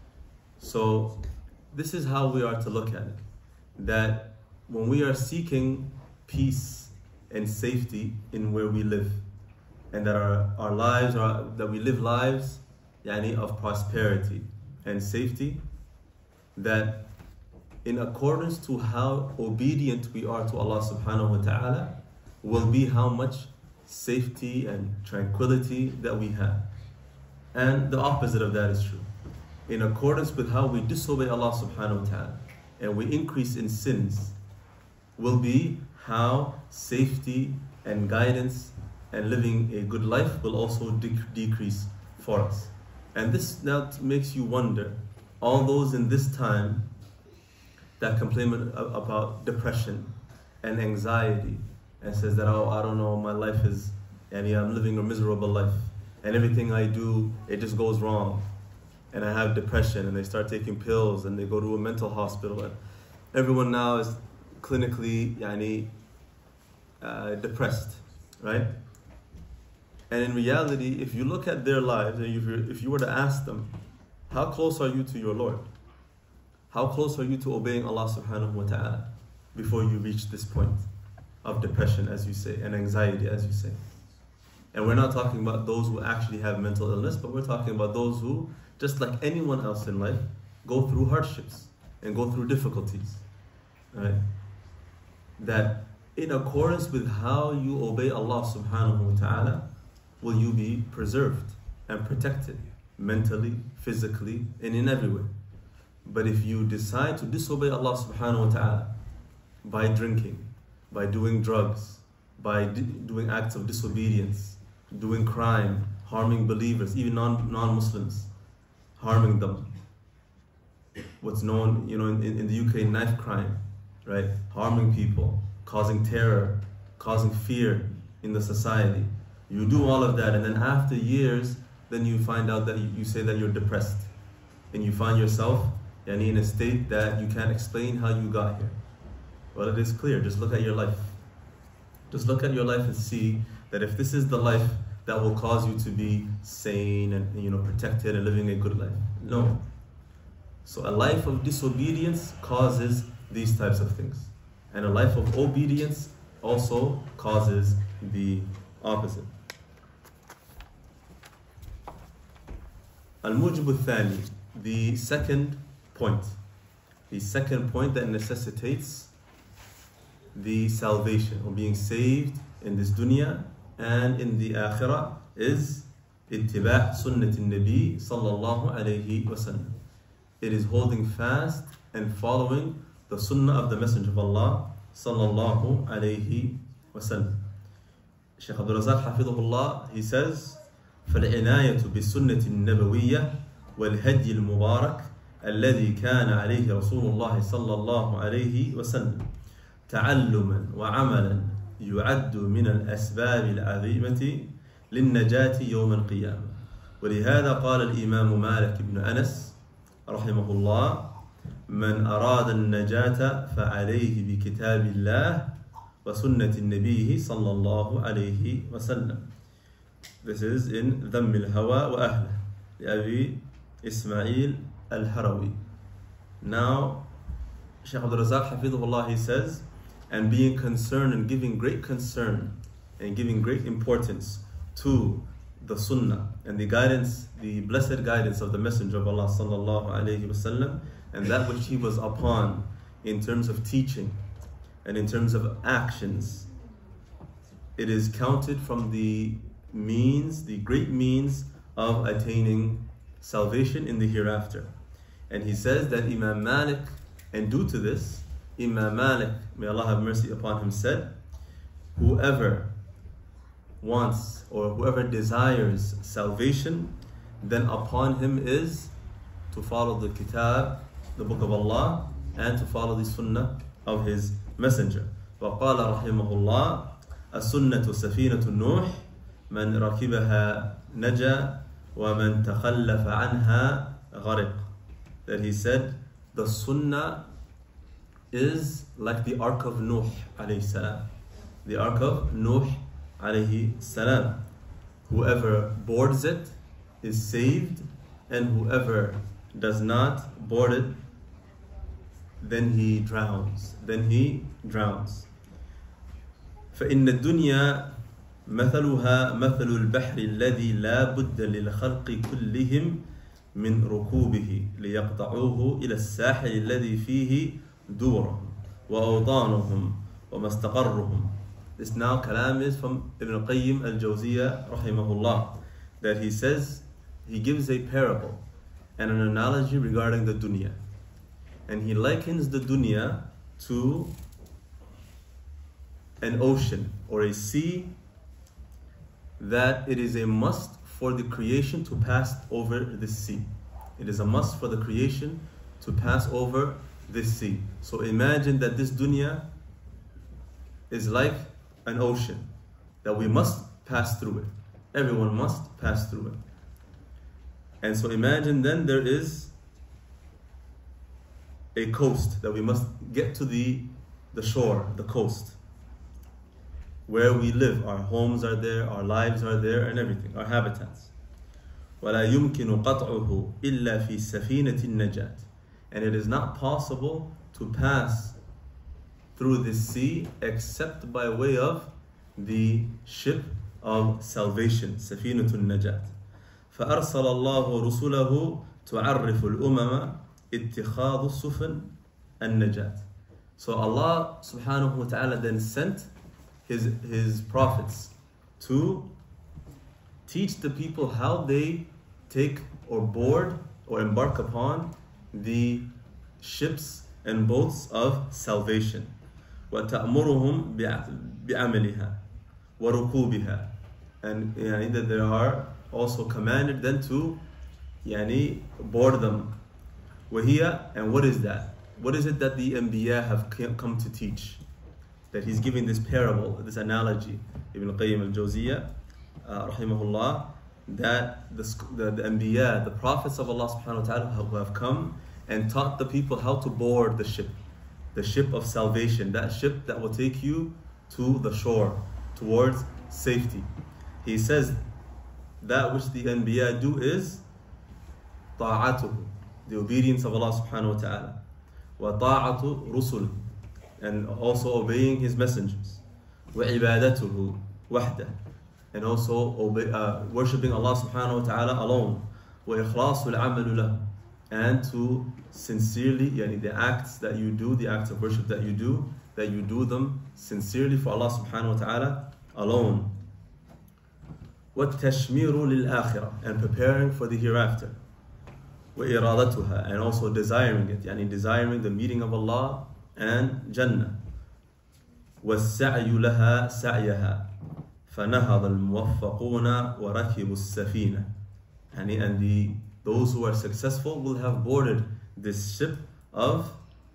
So this is how we are to look at it. That when we are seeking peace and safety in where we live, and that our lives are, that we live lives of prosperity and safety, that in accordance to how obedient we are to Allah subhanahu wa ta'ala will be how much safety and tranquility that we have. And the opposite of that is true. In accordance with how we disobey Allah subhanahu wa ta'ala and we increase in sins, will be how safety and guidance and living a good life will also decrease for us. And this now makes you wonder, all those in this time that complain about depression and anxiety and says that, oh, I don't know, my life is, I'm living a miserable life, and everything I do, it just goes wrong, and I have depression, and they start taking pills, and they go to a mental hospital, and everyone now is clinically depressed, right? And in reality, if you look at their lives, and if you were to ask them, how close are you to your Lord? How close are you to obeying Allah subhanahu wa ta'ala before you reach this point of depression, as you say, and anxiety, as you say? And we're not talking about those who actually have mental illness, but we're talking about those who, just like anyone else in life, go through hardships and go through difficulties, right? That in accordance with how you obey Allah subhanahu wa ta'ala, will you be preserved and protected mentally, physically, and in every way. But if you decide to disobey Allah subhanahu wa ta'ala by drinking, by doing drugs, by doing acts of disobedience, doing crime, harming believers, even non-Muslims, harming them. What's known, in the UK, knife crime, right? Harming people, causing terror, causing fear in the society. You do all of that, and then after years, then you find out that you say that you're depressed, and you find yourself in a state that you can't explain how you got here. Well, it is clear. Just look at your life. Just look at your life and see that if this is the life that will cause you to be sane and protected and living a good life. No. So a life of disobedience causes these types of things. And a life of obedience also causes the opposite. Al-Mujib al-Thani, the second point. The second point that necessitates the salvation or being saved in this dunya and in the akhirah is ittibā' sunnati nabi sallallahu alayhi wa sallam. It is holding fast and following the sunnah of the Messenger of Allah sallallahu alayhi wa sallam. Shaykh Abdul Razak hafidhahullah, he says, فَالْعِنَايَةُ بِالسُنَّةِ النَّبَوِيَّةِ وَالْهَدْيِ الْمُبَارَكِ الذي كان عليه رسول الله صلى الله عليه وسلم تعلما وعملا يعد من الأسباب العظيمة للنجاة يوم القيامة. ولهذا قال الإمام مالك بن أنس رحمه الله: من أراد النجاة فعليه بكتاب الله وسنة النبي صلى الله عليه وسلم. This is in ذم الهوى وأهله لأبي إسماعيل al-Harawi. Now, Shaykh Abdul Razak hafidhahullah, he says, and being concerned and giving great concern and giving great importance to the sunnah and the guidance, the blessed guidance of the Messenger of Allah sallallahu alayhi wasallam, and that which he was upon in terms of teaching and in terms of actions. It is counted from the means, the great means of attaining salvation in the hereafter. And he says that Imam Malik, and due to this, Imam Malik, may Allah have mercy upon him, said, whoever wants or whoever desires salvation, then upon him is to follow the kitab, the book of Allah, and to follow the sunnah of his messenger. وقال رحمه الله: السنة سفينة نوح من ركبها نجا ومن تخلف عنها غرق. That he said, the sunnah is like the ark of Nuh alayhi salam. The ark of Nuh alayhi salam. Whoever boards it is saved, and whoever does not board it, then he drowns. فإن الدنيا مثلها مثل البحر الذي لا بد للخلق كلهم من ركوبه ليقطعوه إلى الساحل الذي فيه دورهم وأوطانهم ومستقرهم. This now kalam is from Ibn Qayyim al-Jawziyah rahimahullah, that he says, he gives a parable and an analogy regarding the dunya, and he likens the dunya to an ocean or a sea, that it is a must for the creation to pass over the sea. It is a must for the creation to pass over this sea. So imagine that this dunya is like an ocean, that we must pass through it. Everyone must pass through it. And so imagine then there is a coast that we must get to the shore, the coast, where we live. Our homes are there, our lives are there, and everything, our habitats. وَلَا يُمْكِنُ قَطْعُهُ إِلَّا فِي سَفِينَةِ النَّجَاةِ. And it is not possible to pass through this sea except by way of the ship of salvation, سفينة النجاة. فأرسل الله رسله تعرف الأمم اتخاذ السفن النجاة. So Allah subhanahu wa ta'ala then sent his prophets to teach the people how they take or board or embark upon the ships and boats of salvation. وَتَأْمُرُهُمْ بِعَمَلِهَا وَرُكُوبِهَا. and that they are also commanded then to board them. وَهِيَ, and what is that? What is it that the Anbiya have come to teach? That he's giving this parable, this analogy, Ibn Qayyim al-Jawziyya, rahimahullah, that the Anbiya, the prophets of Allah subhanahu wa ta'ala, who have come and taught the people how to board the ship of salvation, that ship that will take you to the shore, towards safety. He says that which the Anbiya do is ta'atuhu, the obedience of Allah subhanahu wa ta'ala, wa ta'atu rusul, and also obeying His messengers, wa ibadatuhu wahdah, and also worshipping Allah subhanahu wa ta'ala alone, wa ikhlasul amalu lahu, and to sincerely, the acts that you do, the acts of worship that you do them sincerely for Allah subhanahu wa ta'ala alone. وَالتَّشْمِيرُ لِلْآخِرَةِ, and preparing for the hereafter. وَإِرَادَتُهَا, and also desiring it, desiring the meeting of Allah and Jannah. وَالسَّعْيُ لَهَا سَعْيَهَا فَنَهَضَ الْمُوَفَّقُونَ وَرَكِبُوا السَّفِينَةِ, and those who are successful will have boarded this ship of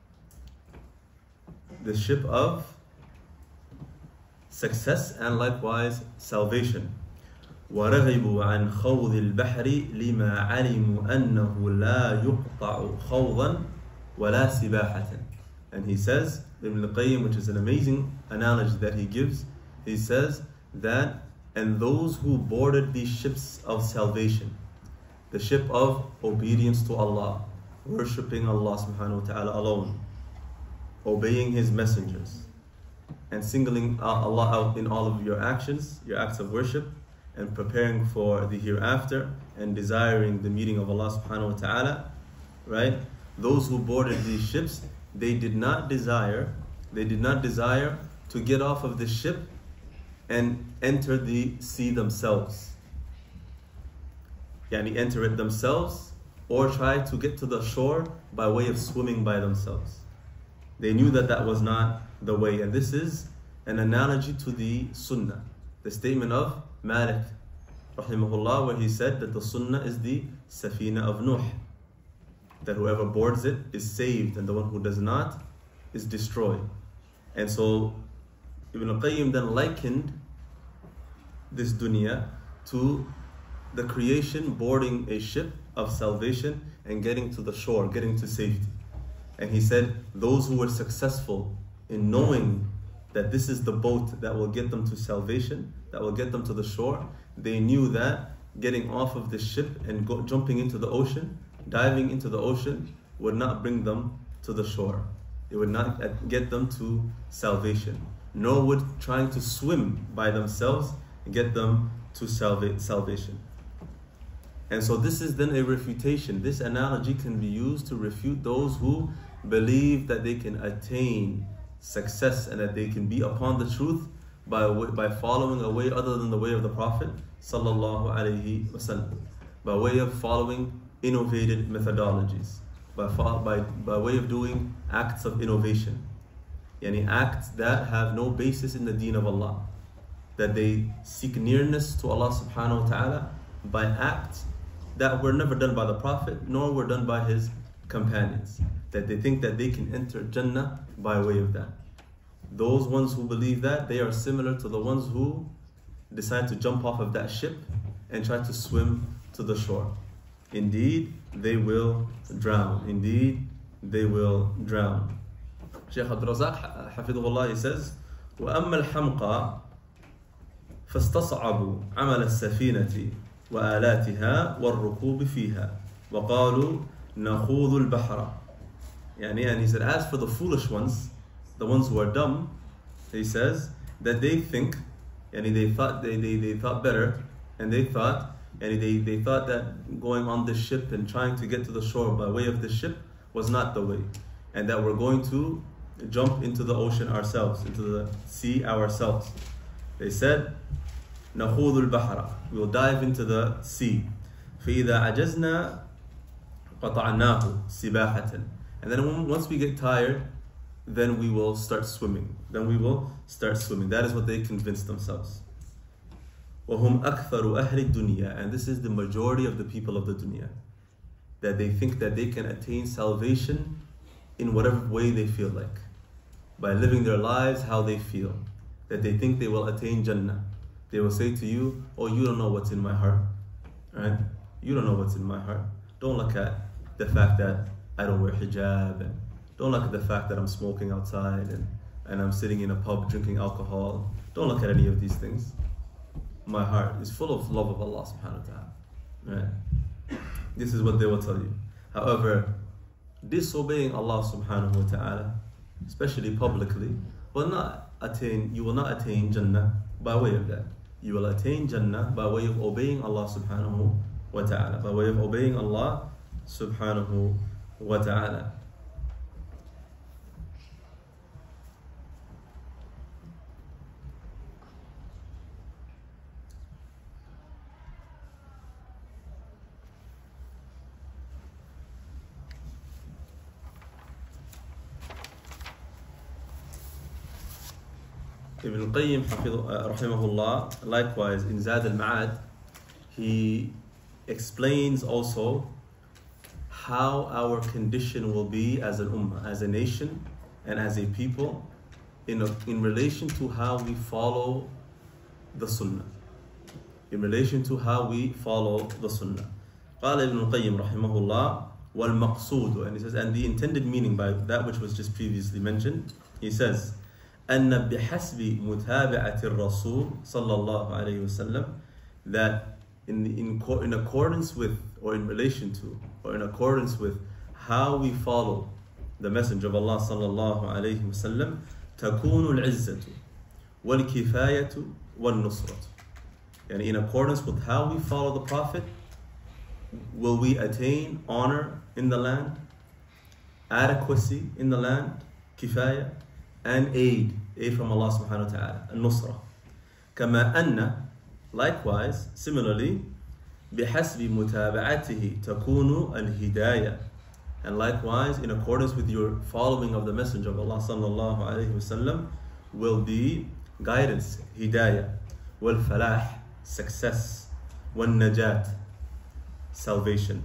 success and likewise salvation. وَرَغِبُوا عَنْ خَوْضِ الْبَحْرِ لِمَا عَلِمُوا أَنَّهُ لَا يُقْطَعُ خَوْضًا وَلَا سِبَاحَةً. And he says, Ibn al-Qayyim, which is an amazing analogy that he gives, he says that, and those who boarded these ships of salvation, the ship of obedience to Allah, worshipping Allah subhanahu wa ta'ala alone, obeying His messengers, and singling Allah out in all of your actions, your acts of worship, and preparing for the hereafter, and desiring the meeting of Allah subhanahu wa ta'ala, right? Those who boarded these ships, they did not desire to get off of the ship and enter the sea themselves. Enter it themselves, or try to get to the shore by way of swimming by themselves. They knew that that was not the way, and this is an analogy to the Sunnah, the statement of Malik, rahimahullah, where he said that the Sunnah is the Safina of Nuh, that whoever boards it is saved, and the one who does not is destroyed. And so Ibn al-Qayyim then likened this dunya to the creation boarding a ship of salvation and getting to the shore, getting to safety. And he said those who were successful in knowing that this is the boat that will get them to salvation, that will get them to the shore, they knew that getting off of the ship and jumping into the ocean, diving into the ocean, would not bring them to the shore. It would not get them to salvation. Nor would trying to swim by themselves get them to salvation. And so this is then a refutation. This analogy can be used to refute those who believe that they can attain success and that they can be upon the truth by following a way other than the way of the Prophet sallallahu alaihi wasallam, by way of following innovative methodologies, by way of doing acts of innovation, acts that have no basis in the deen of Allah, that they seek nearness to Allah subhanahu wa ta'ala by acts that were never done by the Prophet, nor were done by his companions, that they think that they can enter Jannah by way of that. Those ones who believe that, they are similar to the ones who decide to jump off of that ship and try to swim to the shore. Indeed, they will drown. Indeed, they will drown. Shaykh Abdul Razak, hafidhullah, he says, وَأَمَّا الْحَمْقَى فَاسْتَصْعَبُوا عَمَلَ السَّفِينَةِ وآلاتها والركوب فيها وقالوا نخوض البحر. And he said, as for the foolish ones, the ones who are dumb, he says that they think, they thought better, and they thought that going on this ship and trying to get to the shore by way of the ship was not the way, and that we're going to jump into the ocean ourselves, into the sea ourselves. They said, نخوض البحر, we will dive into the sea. فإذا عجزنا قطعناه سباحة. And then once we get tired, then we will start swimming. That is what they convinced themselves. وَهُمْ أَكْثَرُ أَهْلِ الدُّنْيَا. And this is the majority of the people of the dunya. That they think that they can attain salvation in whatever way they feel like. By living their lives how they feel. That they think they will attain Jannah. They will say to you, oh, you don't know what's in my heart. Right? You don't know what's in my heart. Don't look at the fact that I don't wear hijab. And don't look at the fact that I'm smoking outside and I'm sitting in a pub drinking alcohol. Don't look at any of these things. My heart is full of love of Allah subhanahu wa ta'ala. Right? This is what they will tell you. However, disobeying Allah subhanahu wa ta'ala, especially publicly, you will not attain Jannah by way of that. You will attain Jannah by way of obeying Allah subhanahu wa ta'ala. By way of obeying Allah subhanahu wa ta'ala. Ibn Qayyim rahimahullah, likewise in Zad al-Ma'ad, he explains also how our condition will be as an ummah, as a nation and as a people in relation to how we follow the sunnah. In relation to how we follow the sunnah. قال Ibn Qayyim rahimahullah, وَالْمَقْصُودُ, and he says, and the intended meaning by that which was just previously mentioned, he says, أن بحسب متابعة الرسول صلى الله عليه وسلم, that in accordance with, or in relation to, or in accordance with how we follow the Messenger of Allah صلى الله عليه وسلم, تكون العزة والكفاية والنصرة. And in accordance with how we follow the Prophet, will we attain honor in the land, adequacy in the land, kifaya, and aid from Allah subhanahu wa ta'ala, al-nusra. كما أن, likewise, similarly, بحسب متابعته تكون الهداية. And likewise, in accordance with your following of the Messenger of Allah sallallahu alayhi wasallam, will be guidance, hidayah, wal-falah, success, wal-najat, salvation.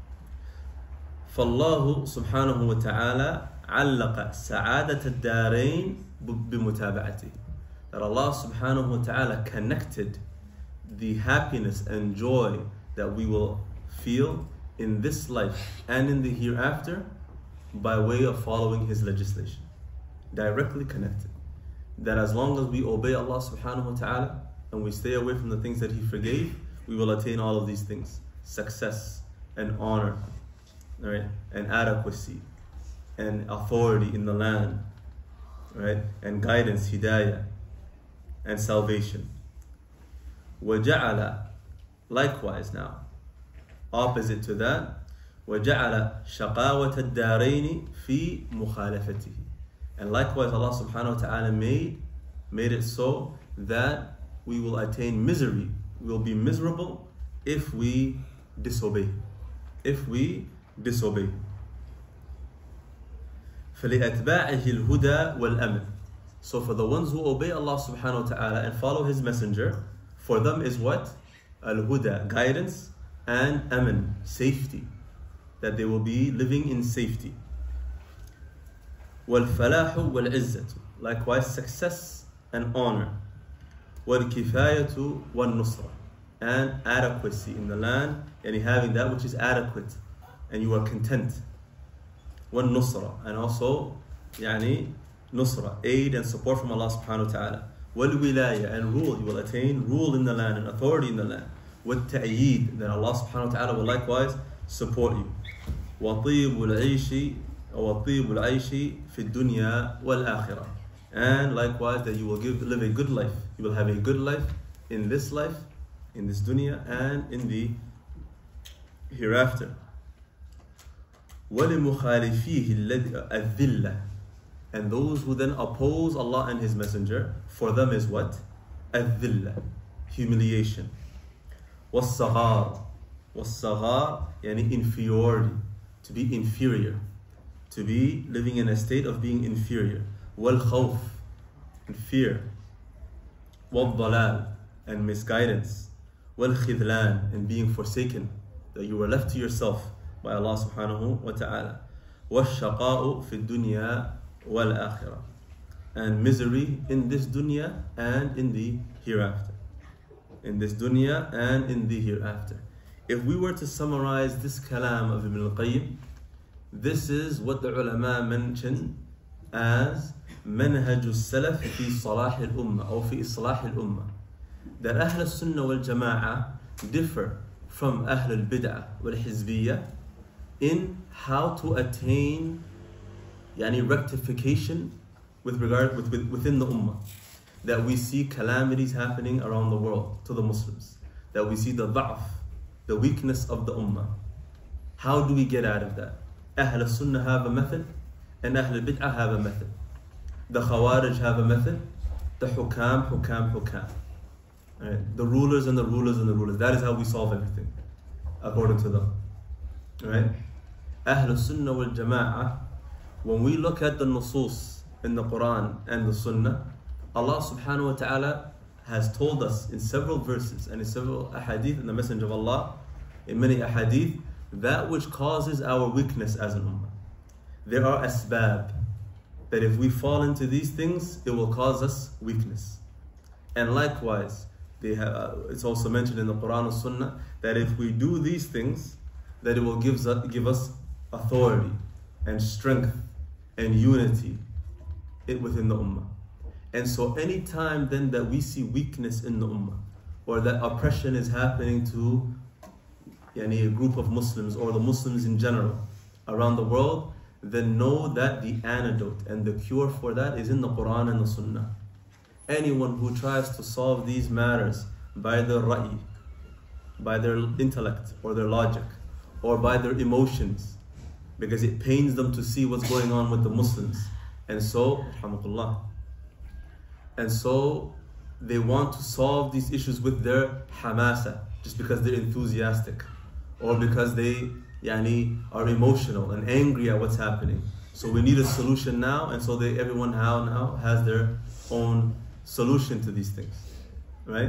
فالله سبحانه وتعالى علق سعادة الدارين بمتابعته. That Allah subhanahu wa ta'ala connected the happiness and joy that we will feel in this life and in the hereafter by way of following His legislation. Directly connected. That as long as we obey Allah subhanahu wa ta'ala and we stay away from the things that He forgave, we will attain all of these things. Success and honor, right? And adequacy and authority in the land, right? And guidance, hidayah, and salvation. وَجَعَلَ, likewise now, opposite to that, وَجَعَلَ شَقَاوَةَ الدَّارَيْنِ فِي مُخَالَفَتِهِ. And likewise Allah subhanahu wa ta'ala made it so that we will attain misery. We will be miserable if we disobey. If we disobey. فَلِأَتْبَاعِهِ الْهُدَى وَالْأَمْنِ. So for the ones who obey Allah subhanahu wa ta'ala and follow His messenger, for them is what? Al-Huda, guidance, and Aman, safety. That they will be living in safety. وَالْفَلَاحُ وَالْعِزَّةُ. Likewise, success and honor. وَالْكِفَايَةُ وَالنُّصْرَةُ. And adequacy in the land, and having that which is adequate, and you are content. وَالنُّصْرَةُ. And also, nusra, aid and support from Allah subhanahu wa ta'ala. وَالْوِلَايَةُ. And rule, you will attain rule in the land and authority in the land. وَالتَّأْيِيدُ. Then Allah subhanahu wa ta'ala will likewise support you. وَطِيبُ الْعَيْشِ فِي الدُّنْيَا وَالْآخِرَةِ. And likewise that you will live a good life. You will have a good life, in this dunya, and in the hereafter. وَلِمُخَالِفِيهِ الذِّلَّةِ. And those who then oppose Allah and His Messenger, for them is what? الذِّلَّةِ, humiliation. وَالصَّغَارِ. وَالصَّغَارِ, inferiority, to be inferior, to be living in a state of being inferior. وَالْخَوْفِ, and fear. وَالضَّلَالِ, and misguidance, والخذلان, and being forsaken, that you were left to yourself by Allah subhanahu wa ta'ala, والشقاء في الدنيا والآخرة, and misery in this dunya and in the hereafter. In this dunya and in the hereafter. If we were to summarize this kalam of Ibn al-Qayyim, this is what the ulama mention as منهج السلف في صلاح الأمة أو في إصلاح الأمة. That Ahl al-Sunnah wal-Jama'ah differ from Ahl al-Bid'ah wal-Hizbiyyah in how to attain rectification within the Ummah. That we see calamities happening around the world to the Muslims. That we see the da'af, the weakness of the Ummah. How do we get out of that? Ahl al-Sunnah have a method and Ahl al-Bid'ah have a method. The Khawarij have a method. The Hukam. Right? The rulers and the rulers and the rulers. That is how we solve everything, according to them. Right? Ahl al-Sunnah wal-Jama'ah, when we look at the nusus in the Quran and the Sunnah, Allah subhanahu wa ta'ala has told us in several verses and in several ahadith in the Messenger of Allah, in many ahadith, that which causes our weakness as an ummah. There are asbab, that if we fall into these things, it will cause us weakness. And likewise, it's also mentioned in the Quran and Sunnah, that if we do these things, that it will give us authority and strength and unity within the ummah. And so any time then that we see weakness in the ummah, or that oppression is happening to a group of Muslims or the Muslims in general around the world, then know that the antidote and the cure for that is in the Quran and the Sunnah. Anyone who tries to solve these matters by their ra'i, by their intellect or their logic, or by their emotions, because it pains them to see what's going on with the Muslims, and so they want to solve these issues with their hamasa, just because they're enthusiastic, or because they are emotional and angry at what's happening. So we need a solution now, and so everyone now has their own solution to these things, right?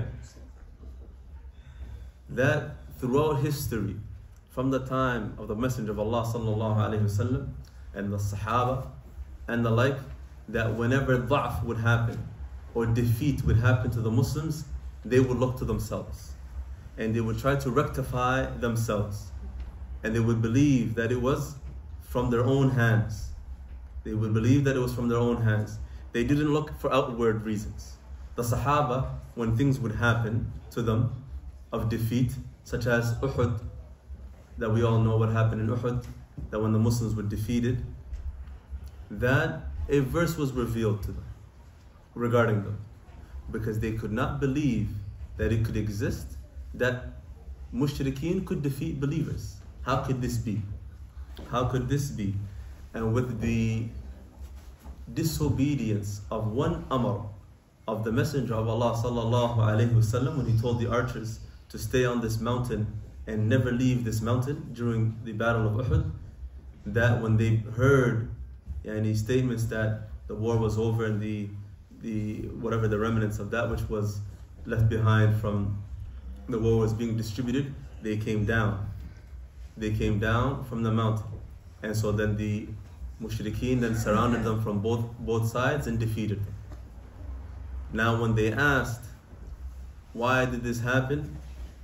That throughout history, from the time of the Messenger of Allah sallallahu alaihi wasallam and the Sahaba and the like, that whenever da'af would happen or defeat would happen to the Muslims, they would look to themselves and they would try to rectify themselves, and they would believe that it was from their own hands. They would believe that it was from their own hands. They didn't look for outward reasons. The Sahaba, when things would happen to them of defeat, such as Uhud, that we all know what happened in Uhud, that when the Muslims were defeated, that a verse was revealed to them regarding them, because they could not believe that it could exist, that mushrikeen could defeat believers. How could this be? How could this be? And with the disobedience of one Amr of the Messenger of Allah sallallahu alaihi wasallam, when he told the archers to stay on this mountain and never leave this mountain during the battle of Uhud, that when they heard statements that the war was over and the whatever the remnants of that which was left behind from the war was being distributed, they came down. They came down from the mountain. And so then the mushrikeen then surrounded them from both sides and defeated them. Now when they asked, why did this happen?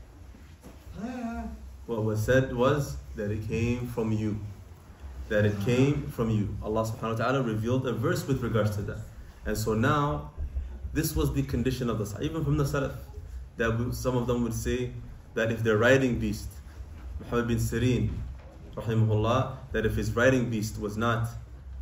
What was said was that it came from you. That it came from you. Allah subhanahu wa ta'ala revealed a verse with regards to that. And so now, this was the condition of the Salaf, even from the Salaf, that some of them would say that if their riding beast, Muhammad bin Sirin, rahimahullah, that if his riding beast was not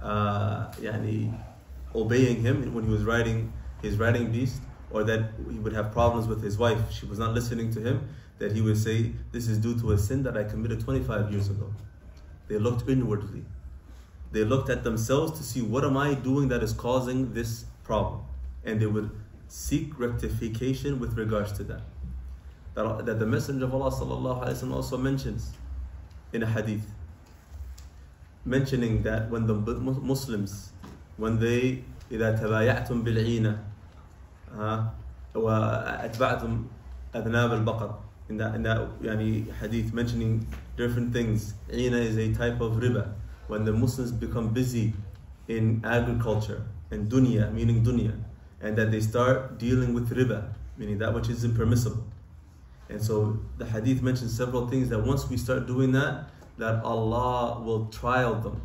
obeying him when he was riding his riding beast, or that he would have problems with his wife, she was not listening to him, that he would say, this is due to a sin that I committed 25 years ago. They looked inwardly. They looked at themselves to see, what am I doing that is causing this problem? And they would seek rectification with regards to that. That the Messenger of Allah sallallahu alaihi wasallam also mentions in a hadith, mentioning that when the Muslims, when they إِذَا تَبَايَعْتُمْ بِالْعِينَةِ وأتبعتم أذناب البقر. In that يعني hadith mentioning different things. Ina is a type of riba. When the Muslims become busy in agriculture and dunya, meaning dunya, and that they start dealing with riba, meaning that which is impermissible. And so the hadith mentions several things that once we start doing that Allah will trial them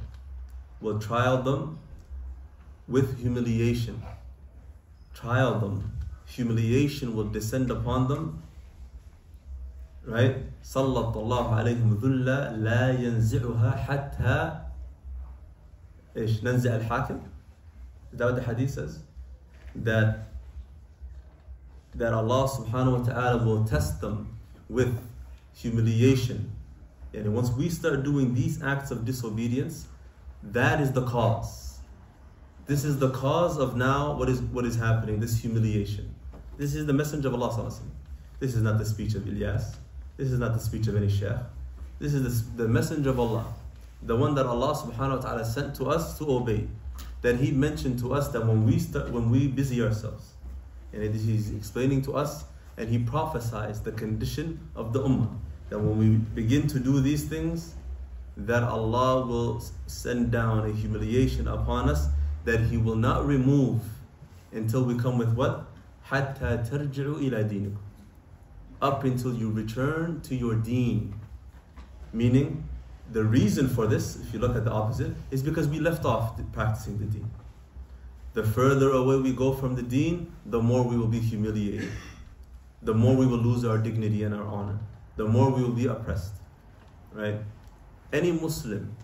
with humiliation. Trial them. Humiliation will descend upon them. Right? صلى الله عليهم ذُلَّ لا ينزعها حتى إيش ننزع الحاكم. Is that what the hadith says? That Allah subhanahu wa ta'ala will test them with humiliation. And once we start doing these acts of disobedience, that is the cause. This is the cause of now what is happening, this humiliation. This is the messenger of Allah sallallahu alaihi wasallam. This is not the speech of Ilyas. This is not the speech of any sheikh. This is the messenger of Allah, the one that Allah subhanahu wa ta'ala sent to us to obey. That he mentioned to us that when we busy ourselves, and he's explaining to us, and he prophesies the condition of the ummah, that when we begin to do these things, that Allah will send down a humiliation upon us that he will not remove until we come with what? حَتَّى تَرْجِعُوا إِلَى دِينِكُمْ, up until you return to your deen. Meaning, the reason for this, if you look at the opposite, is because we left off practicing the deen. The further away we go from the deen, the more we will be humiliated. The more we will lose our dignity and our honor. The more we will be oppressed. Right? Any Muslim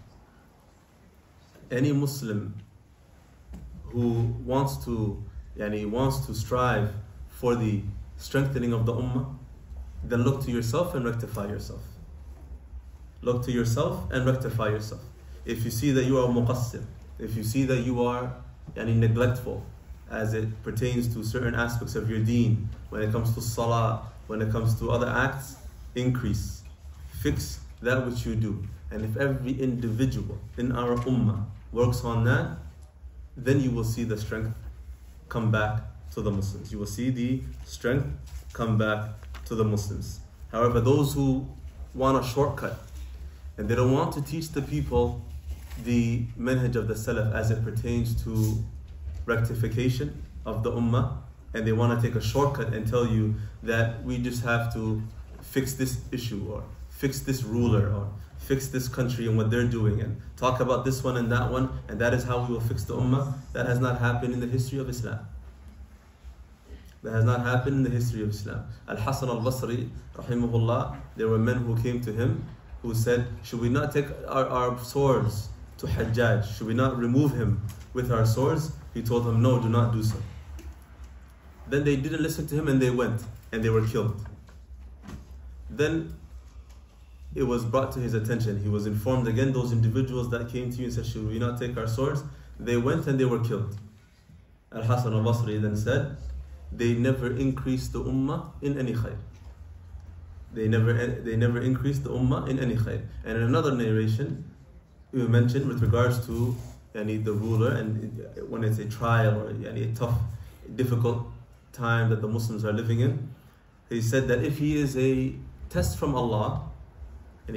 who wants to strive for the strengthening of the ummah, then look to yourself and rectify yourself. Look to yourself and rectify yourself. If you see that you are muqassir, if you see that you are neglectful as it pertains to certain aspects of your deen, when it comes to salah, when it comes to other acts, increase, fix that which you do. And if every individual in our ummah works on that, then you will see the strength come back to the Muslims. You will see the strength come back to the Muslims. However, those who want a shortcut and they don't want to teach the people the manhaj of the Salaf as it pertains to rectification of the ummah, and they want to take a shortcut and tell you that we just have to fix this issue or fix this ruler or fix this country and what they're doing and talk about this one and that one, and that is how we will fix the ummah. That has not happened in the history of Islam. That has not happened in the history of Islam. Al-Hasan al-Basri, rahimahullah, there were men who came to him who said, should we not take our swords to Hajjaj? Should we not remove him with our swords? He told them, no, do not do so. Then they didn't listen to him and they went and they were killed. Then it was brought to his attention. He was informed again, those individuals that came to you and said, should we not take our swords? They went and they were killed. Al-Hasan al-Basri then said, they never increased the ummah in any khair. They never increased the ummah in any khair. And in another narration, we mentioned with regards to the ruler, and when it's a trial or a tough, difficult time that the Muslims are living in, he said that if he is a test from Allah, then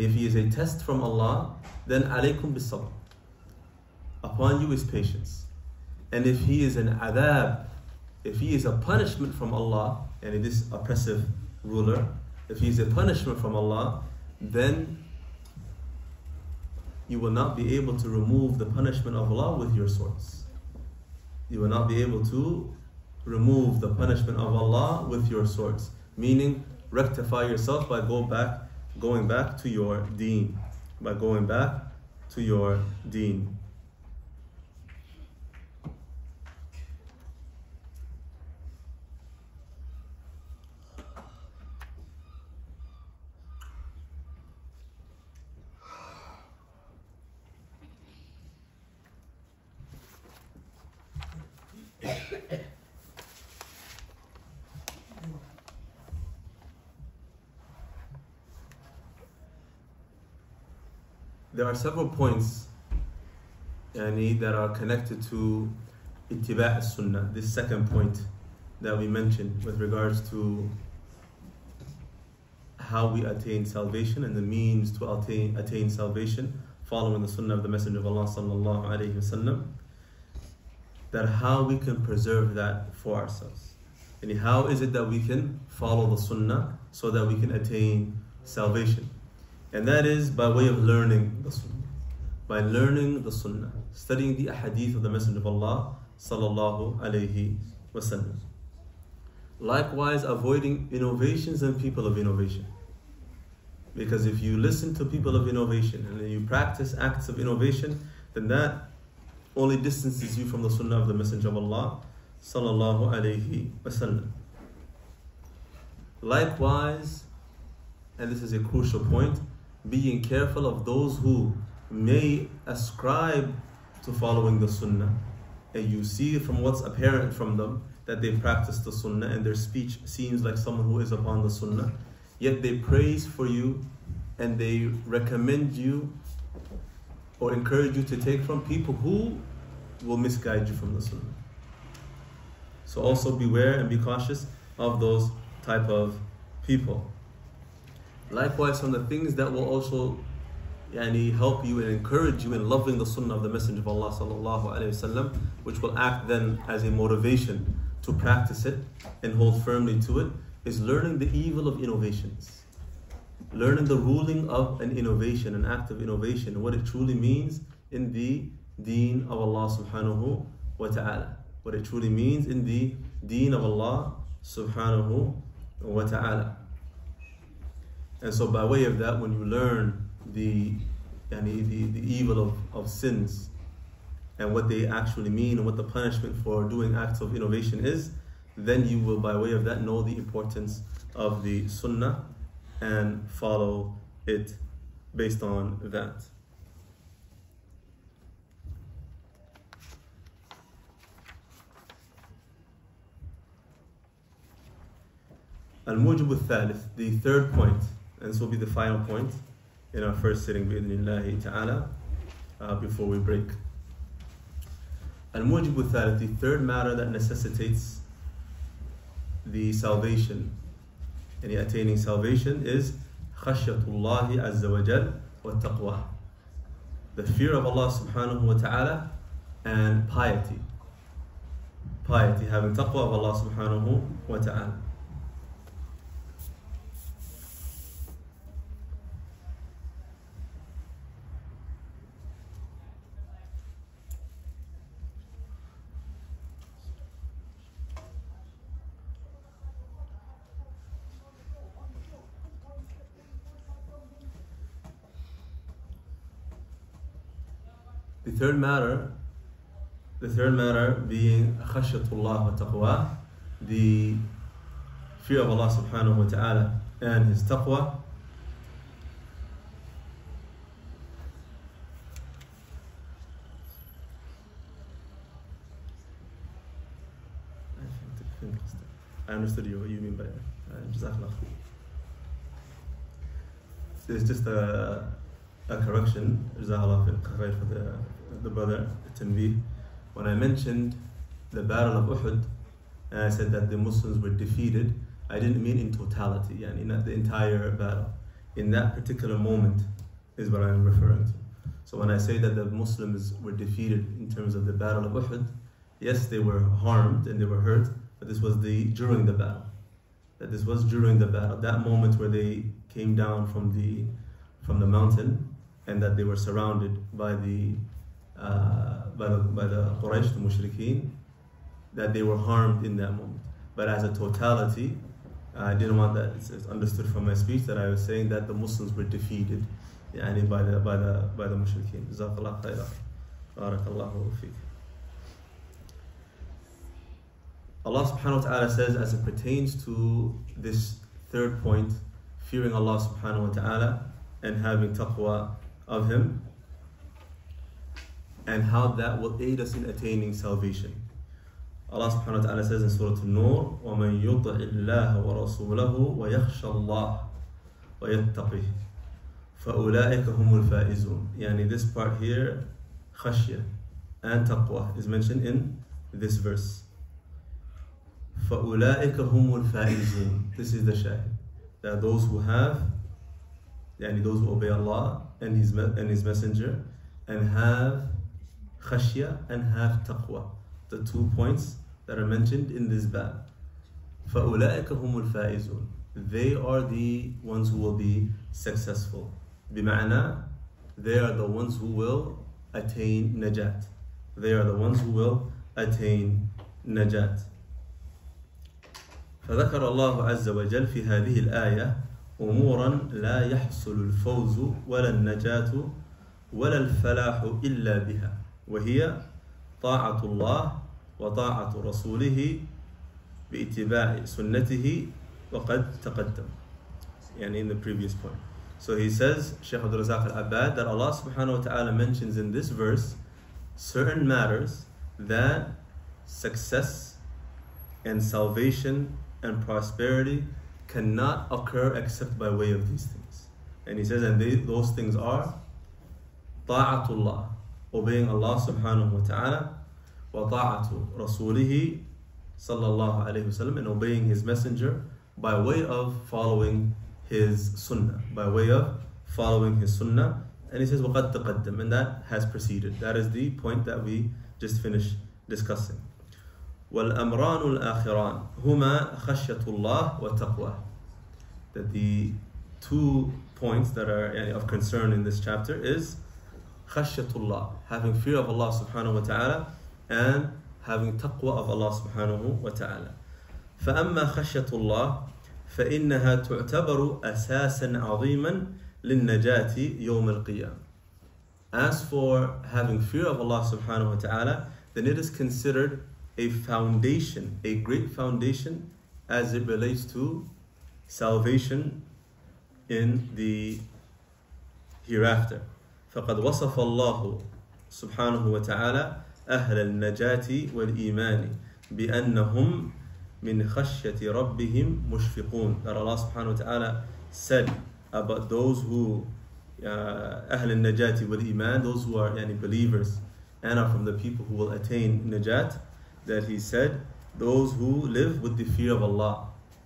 alaykum bis sabr. Upon you is patience. And if he is an adab, if he is a punishment from Allah, and this oppressive ruler, if he is a punishment from Allah, then you will not be able to remove the punishment of Allah with your swords. You will not be able to remove the punishment of Allah with your swords. Meaning, rectify yourself by going back to your deen. By going back to your deen. There are several points that are connected to ittiba' as-sunnah, this second point, that we mentioned with regards to how we attain salvation and the means to attain salvation following the sunnah of the Messenger of Allah sallallahu alayhi wasallam, that how we can preserve that for ourselves. And how is it that we can follow the sunnah so that we can attain salvation? And that is by way of learning the sunnah. By learning the sunnah, studying the ahadith of the Messenger of Allah sallallahu alayhi wasallam. Likewise, avoiding innovations and people of innovation. Because if you listen to people of innovation and then you practice acts of innovation, then that only distances you from the sunnah of the Messenger of Allah sallallahu alayhi wasallam. Likewise, and this is a crucial point, being careful of those who may ascribe to following the sunnah, and you see from what's apparent from them that they practice the sunnah and their speech seems like someone who is upon the sunnah, yet they praise for you and they recommend you or encourage you to take from people who will misguide you from the sunnah. So also beware and be cautious of those type of people. Likewise, from the things that will also help you and encourage you in loving the sunnah of the Messenger of Allah sallallahu alayhi wasallam, which will act then as a motivation to practice it and hold firmly to it, is learning the evil of innovations. Learning the ruling of an innovation, an act of innovation, and what it truly means in the deen of Allah subhanahu wa ta'ala. What it truly means in the deen of Allah subhanahu wa ta'ala. And so by way of that, when you learn the evil of sins and what they actually mean and what the punishment for doing acts of innovation is, then you will by way of that know the importance of the sunnah and follow it based on that. Al-Mujib al-Thalith, the third point, and this will be the final point in our first sitting bi-idhnillahi ta'ala, before we break. Al-Mujib al-Thalith, the third matter that necessitates the salvation and attaining salvation is khashyatullahi azza wa jal wa taqwa. The fear of Allah subhanahu wa ta'ala and piety. Piety, having taqwa of Allah subhanahu wa ta'ala. The third matter being khashyatullah wa taqwa, the fear of Allah subhanahu wa ta'ala and His taqwa. I understood what you mean by Jazakallah. It's just a correction, Jazakallah for the brother Tanveeh. When I mentioned the Battle of Uhud, and I said that the Muslims were defeated, I didn't mean in totality, not the entire battle. In that particular moment is what I'm referring to. So when I say that the Muslims were defeated in terms of the Battle of Uhud, yes, they were harmed and they were hurt, but this was during the battle. This was during the battle, that moment where they came down from the mountain, and that they were surrounded by the Quraysh, the Mushrikeen, that they were harmed in that moment. But as a totality, I didn't want that it's understood from my speech that I was saying that the Muslims were defeated by the Mushrikeen. Jazakallah khairah. Barakallahu feek. Allah subhanahu wa ta'ala says, as it pertains to this third point, fearing Allah subhanahu wa ta'ala and having taqwa of Him, and how that will aid us in attaining salvation. Allah subhanahu wa ta'ala says in Surah An-Nur, وَمَن يُطِعِ اللَّهَ وَرَسُولَهُ وَيَخْشَى اللَّهَ وَيَتَّقِهِ فَأُولَٰئِكَ هُمُ الْفَائِزُونَ. This part here, khashya and taqwa, is mentioned in this verse. فأولئك هم الفائزون. This is the shahid. That those who have, yani those who obey Allah and His Messenger and have khashya and have taqwa. The 2 points that are mentioned in this bab. فأولئك هم الفائزون. They are the ones who will be successful. بمعنى, they are the ones who will attain najat. They are the ones who will attain najat. فذكر الله عز وجل في هذه الآية أمورا لا يحصل الفوز ولا النجاة ولا الفلاح إلا بها، وهي طاعة الله وطاعة رسوله باتباع سنته وقد تقدم. يعني in the previous point. So he says, Shaykh Abdul Razak al-Abbad, that Allah subhanahu wa ta'ala mentions in this verse certain matters that success and salvation and prosperity cannot occur except by way of these things. And he says, and those things are ta'atullah, obeying Allah subhanahu wa ta'ala, wa ta'atu rasulihi sallallahu alayhi wa sallam, and obeying his messenger by way of following his sunnah, by way of following his sunnah. And he says, وَقَدْ تَقَدَّمْ, and that has preceded. That is the point that we just finished discussing. وَالْأَمْرَانُ الْآخِرَانِ هُمَا خَشْيَةُ اللَّهِ وَتَقْوَهِ. That the 2 points that are of concern in this chapter is khashyatullah, having fear of Allah subhanahu wa ta'ala, and having taqwa of Allah subhanahu wa ta'ala. فَأَمَّا خَشْيَةُ اللَّهِ فَإِنَّهَا تُعْتَبَرُ أَسَاسًا عَظِيمًا لِلنَّجَاةِ يَوْمَ الْقِيَامَةِ. As for having fear of Allah subhanahu wa ta'ala, then it is considered a foundation, a great foundation as it relates to salvation in the hereafter. فَقَدْ وَصَفَ اللَّهُ سُبْحَانَهُ وَتَعَالَى أَهْلَ النَّجَاةِ وَالْإِيمَانِ بِأَنَّهُمْ مِنْ خَشْيَةِ رَبِّهِمْ مُشْفِقُونَ. That Allah subhanahu wa ta'ala said about those who أهل النجاة والإيمان, those who are believers and are from the people who will attain najat, that he said, those who live with the fear of Allah.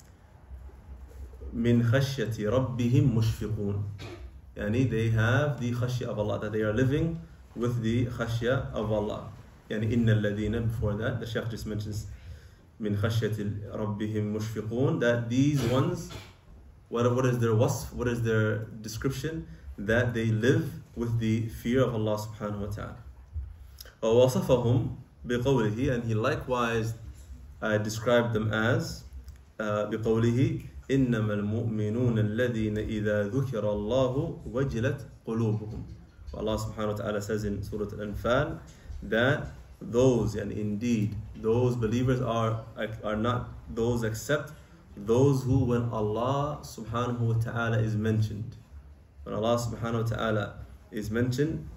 مِنْ خَشْيَةِ رَبِّهِمْ مُشْفِقُونَ. They have the khashya of Allah, that they are living with the khashya of Allah. إِنَّ الَّذِينَ, before that, the Shaykh just mentions مِنْ خَشْيَةِ رَبِّهِمْ مُشْفِقُونَ, that these ones, what is their wasf, what is their description? That they live with the fear of Allah subhanahu wa ta'ala. وَوَصَفَهُمْ بِقَوْلِهِ, and he likewise described them as بِقَوْلِهِ إِنَّمَا الْمُؤْمِنُونَ الَّذِينَ إِذَا ذُكِرَ اللَّهُ وَجِلَتْ قُلُوبُهُمْ. Allah subhanahu wa ta'ala says in Surah Al-Anfal that those, and indeed those believers are not those except those who, when Allah subhanahu wa ta'ala is mentioned, when Allah subhanahu wa ta'ala is mentioned,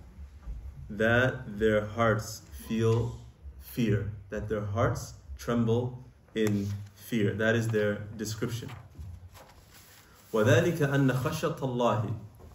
that their hearts feel fear, that their hearts tremble in fear. That is their description. وَذَلِكَ أَنَّ خَشْيَةَ اللَّهِ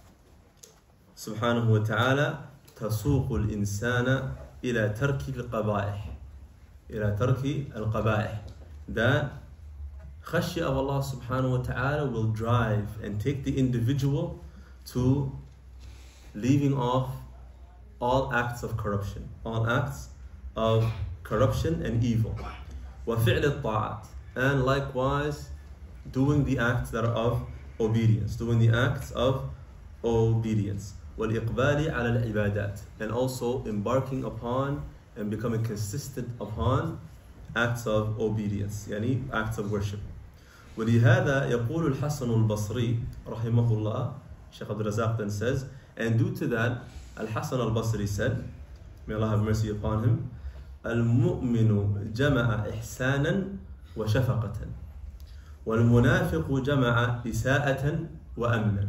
سبحانه وتعالى تسوق الإنسان إلى ترك القبائح. إلى ترك القبائح. That khashya of Allah subhanahu wa ta'ala will drive and take the individual to leaving off all acts of corruption, all acts of corruption and evil. وَفِعْلِ الطَّاعَةِ, and likewise doing the acts that are of obedience, doing the acts of obedience. وَالْإِقْبَالِ عَلَى الْعِبَادَاتِ, and also embarking upon and becoming consistent upon acts of obedience, acts of worship. ولهذا يقول الحسن البصري رحمه الله, Shaykh Abdul Razak then says, and due to that, Al-Hasan al-Basri said, may Allah have mercy upon him, الْمُؤْمِنُ جَمَعَ إِحْسَانًا وَشَفَقَةً وَالْمُنَافِقُ جَمَعَ إِسَاءَةً وَأَمْنًا.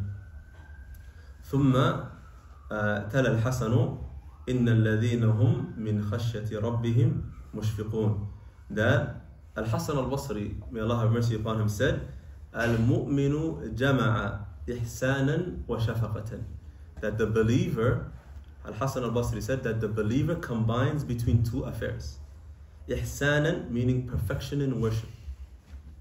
ثم تلا الحسن إن الذين هم من خشية ربهم مشفقون. That Al-Hasan al-Basri, may Allah have mercy upon him, said, الْمُؤْمِنُ جَمَعَ إِحْسَانًا وَشَفَقَةً. That the believer, Al-Hasan al-Basri said, that the believer combines between 2 affairs. إِحْسَانًا, meaning perfection in worship.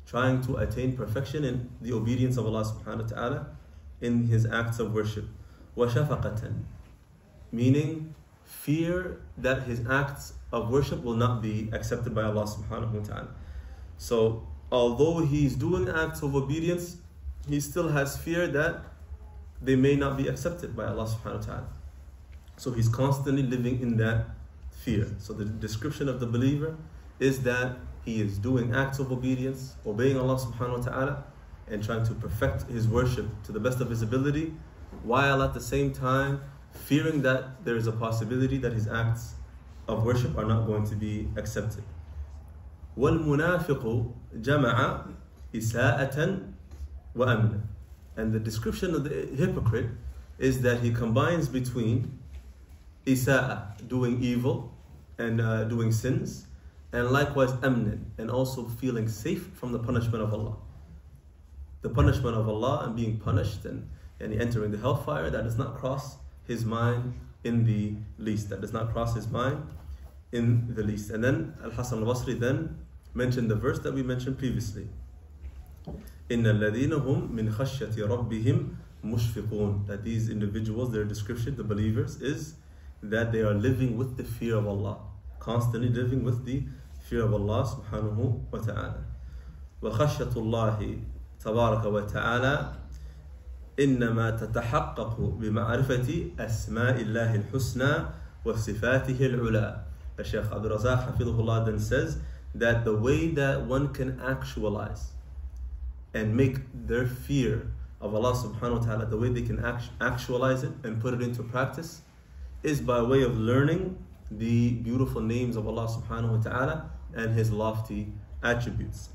trying to attain perfection in the obedience of Allah subhanahu wa ta'ala in his acts of worship. وَشَفَقَةً, meaning fear that his acts of worship will not be accepted by Allah subhanahu wa ta'ala. So although he's doing acts of obedience, he still has fear that they may not be accepted by Allah subhanahu wa ta'ala. So he's constantly living in that fear. So the description of the believer is that he is doing acts of obedience, obeying Allah subhanahu wa ta'ala, and trying to perfect his worship to the best of his ability, while at the same time fearing that there is a possibility that his acts of worship are not going to be accepted. وَالْمُنَافِقُ جَمَعَ إِسَاءَةً وَأَمْنًا. And the description of the hypocrite is that he combines between isa'a, doing evil and doing sins, and likewise amnan, and also feeling safe from the punishment of Allah. The punishment of Allah and being punished and entering the hellfire, that does not cross his mind in the least. That does not cross his mind in the least. And then Al-Hasan al-Basri then mentioned the verse that we mentioned previously. إِنَّ الَّذِينَ هُمْ مِنْ خَشْيَةِ رَبِّهِمْ مُشْفِقُونَ. That these individuals, their description, the believers, is that they are living with the fear of Allah. Constantly living with the fear of Allah subhanahu wa ta'ala. وَخَشْيَةُ اللَّهِ تبارك وتعالى إنما تتحقق بمعرفة أسماء الله الحسنى وصفاته العلى. The Shaykh Abdul Razak Hafidhullah then says that the way that one can actualize and make their fear of Allah subhanahu wa ta'ala, the way they can actualize it and put it into practice, is by way of learning the beautiful names of Allah subhanahu wa ta'ala and his lofty attributes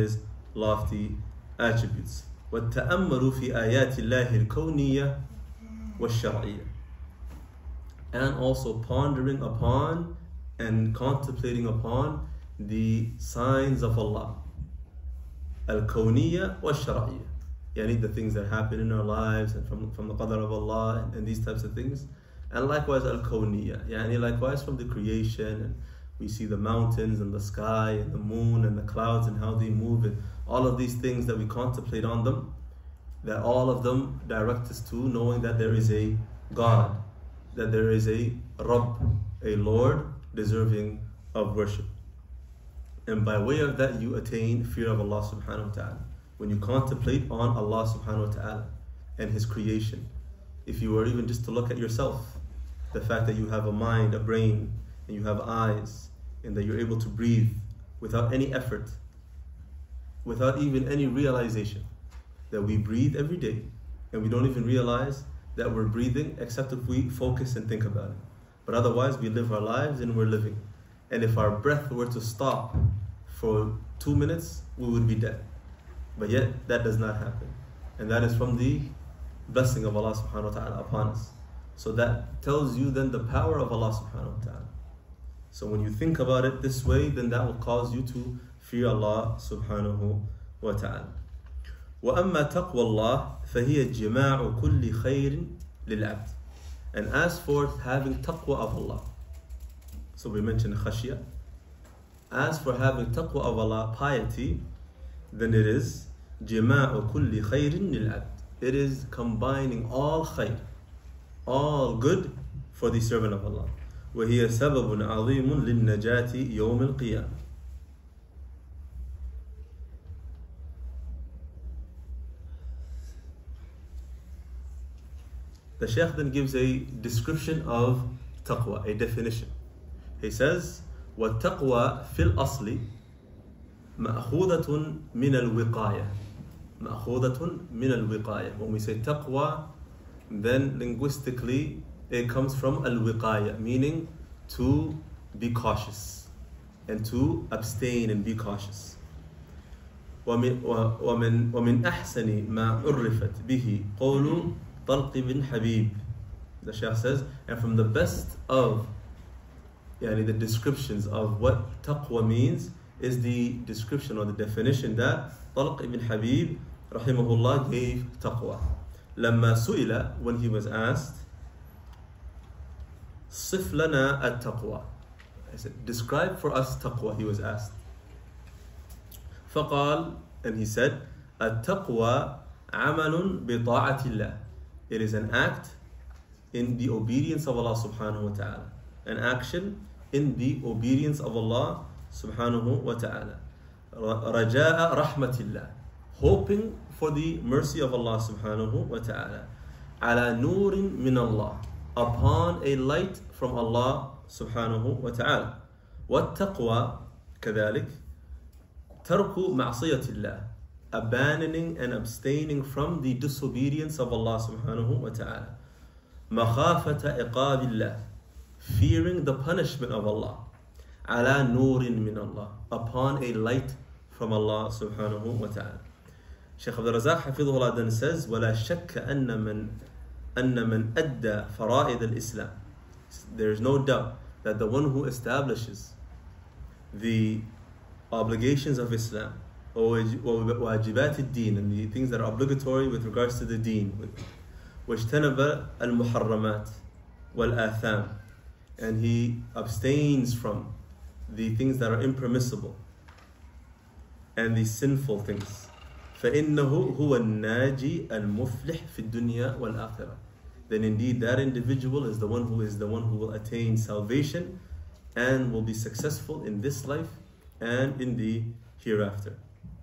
attributes. وَالتَّأَمَّلُ فِي آيَاتِ اللَّهِ الْكَوْنِيَّةِ وَالشَّرْعِيَّةِ. And also pondering upon and contemplating upon the signs of Allah. Al-Kawniyya wa-Shar'iyya. Yani the things that happen in our lives and from the qadr of Allah and these types of things. And likewise Al-Kawniyya. Yani likewise from the creation, and we see the mountains and the sky and the moon and the clouds and how they move, and all of these things that we contemplate on them, that all of them direct us to knowing that there is a God, that there is a Rabb, a Lord deserving of worship. And by way of that you attain fear of Allah subhanahu wa ta'ala. When you contemplate on Allah subhanahu wa ta'ala and his creation, if you were even just to look at yourself, the fact that you have a mind, a brain, and you have eyes, and that you're able to breathe without any effort, without even any realization, that we breathe every day, and we don't even realize that we're breathing except if we focus and think about it. But otherwise we live our lives and we're living. And if our breath were to stop for 2 minutes, we would be dead. But yet that does not happen. And that is from the blessing of Allah subhanahu wa ta'ala upon us. So that tells you then the power of Allah subhanahu wa ta'ala. So when you think about it this way, then that will cause you to fear Allah subhanahu wa ta'ala. وَأَمَّا تَقْوَى اللَّهِ فَهِيَ جِمَاعُ كُلِّ خَيْرٍ لِلْعَبْدِ. And as for having taqwa of Allah, so we mentioned khashya. As for having taqwa of Allah, piety, then it is جِمَاعُ كُلِّ خَيْرٍ لِلْعَبْدِ. It is combining all khayr, all good for the servant of Allah. وَهِيَ سَبَبٌ عَظِيمٌ لِلنَّجَاةِ يَوْمِ الْقِيَامَةِ. The Shaykh then gives a description of taqwa, a definition. He says, وَالتَّقْوَى فِي الْأَصْلِ مَأْخُوذَةٌ مِنَ الْوِقَايَةِ. مَأْخُوذَةٌ مِنَ الْوِقَايَةِ. When we say taqwa, then linguistically it comes from al-wiqaya, meaning to be cautious and to abstain and be cautious. ومن أحسن ما عرفت به قول طلق بن حبيب. The Shaykh says, and from the best of the descriptions of what taqwa means is the description or the definition that Talq ibn Habib rahimahullah gave taqwa. لما سئل, when he was asked, صف لنا التقوى. I said, describe for us taqwa, he was asked. فقال, And he said, التقوى عمل بطاعة الله. It is an act in the obedience of Allah subhanahu wa ta'ala. An action in the obedience of Allah subhanahu wa ta'ala. رجاء رحمة الله. Hoping for the mercy of Allah subhanahu wa ta'ala. على نور من الله. Upon a light from Allah subhanahu wa ta'ala. والتقوى كذلك ترك معصية الله. Abandoning and abstaining from the disobedience of Allah subhanahu wa ta'ala. مخافة عقاب الله. Fearing the punishment of Allah. على نور من الله. Upon a light from Allah subhanahu wa ta'ala. Shaykh Abdul Razak حفظه الله then says, ولا شك أن من أدى فرائض الإسلام. There is no doubt that the one who establishes the obligations of Islam, وواجبات الدين, and the things that are obligatory with regards to the deen, واجتنب المحرمات والآثام, and he abstains from the things that are impermissible and the sinful things, فإنه هو الناجي المفلح في الدنيا والآخرة. Then indeed that individual is the one who will attain salvation and will be successful in this life and in the hereafter.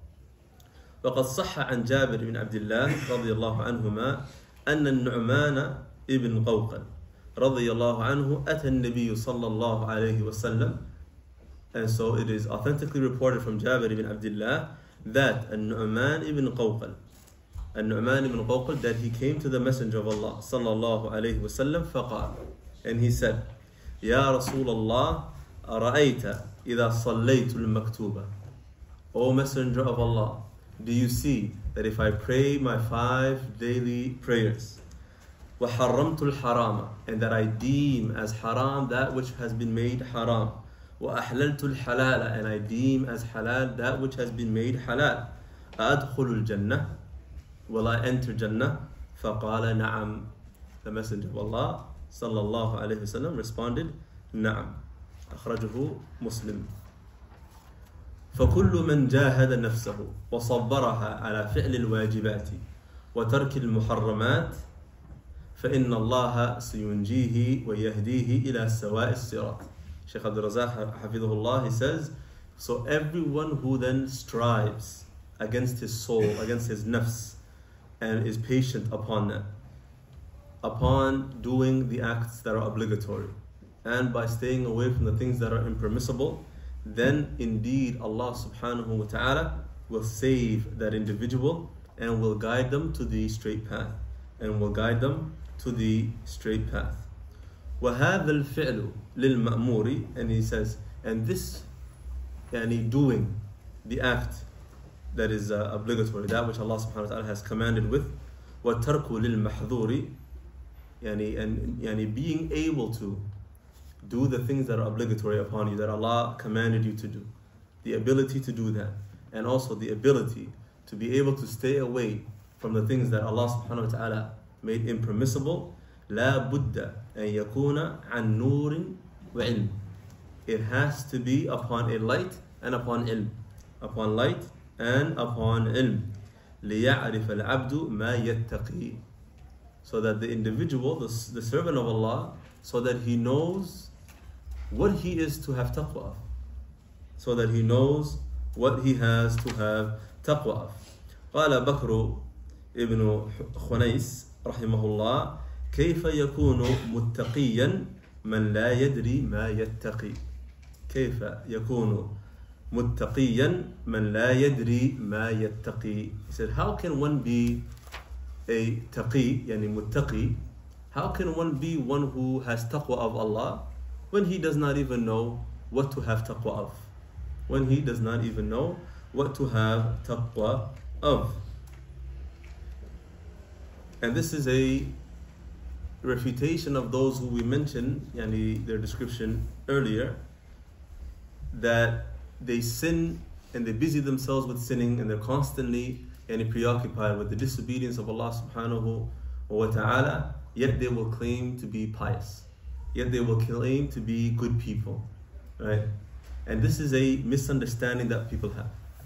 وقد صح عن جابر بن عبد الله رضي الله عنهما أن النعمان ابن قوقل رضي الله عنه أتى النبي صلى الله عليه وسلم. And so it is authentically reported from Jabir ibn Abdullah that النعمان ibn Qawqal, that he came to the Messenger of Allah صلى الله عليه وسلم فقال, and he said, يا رسول الله أرأيت إذا صليت المكتوبة. O Messenger of Allah, do you see that if I pray my 5 daily prayers, وحرمت الحرام, and that I deem as haram that which has been made haram, وأحللت الحلال, and I deem as halal that which has been made halal, أدخل الجنة, will I enter Jannah? فقال نعم. The Messenger of Allah صلى الله عليه وسلم responded, نعم. أخرجه مسلم. فكل من جاهد نفسه وصبرها على فعل الواجبات وترك المحرمات فإن الله سينجيه ويهديه إلى سواء الصراط. Shaykh Abdul Razak Hafidhullah, he says, so everyone who then strives against his soul, against his nafs, and is patient upon that, upon doing the acts that are obligatory, and by staying away from the things that are impermissible, then indeed Allah subhanahu wa ta'ala will save that individual and will guide them to the straight path. وَهَذَا الْفِعْلُ لِلْمَأْمُورِ, and he says, and this, doing the act that is obligatory, that which Allah subhanahu wa ta'ala has commanded with, وَتَرْكُ لِلْمَحْذُورِ, and being able to do the things that are obligatory upon you, that Allah commanded you to do, the ability to do that, and also the ability to be able to stay away from the things that Allah subhanahu wa ta'ala made impermissible. لا بد أن يكون عن نور وعلم. It has to be upon a light and upon ilm. Upon light and upon ilm. ليعرف العبد ما يتقي. So that the individual, the servant of Allah, so that he knows what he is to have taqwa of. So that he knows what he has to have taqwa of. قال بكر ابن خنيس رحمه الله كيف يكون متقيا من لا يدري ما يتقي. كيف يكون متقيا من لا يدري ما يتقي. He said, how can one be a taqi, muttaqi? How can one be one who has taqwa of Allah when he does not even know what to have taqwa of? When he does not even know what to have taqwa of. And this is a refutation of those who we mentioned, their description earlier, that they sin and they busy themselves with sinning and they're constantly preoccupied with the disobedience of Allah subhanahu wa ta'ala, yet they will claim to be pious, yet they will claim to be good people, right? And this is a misunderstanding that people have.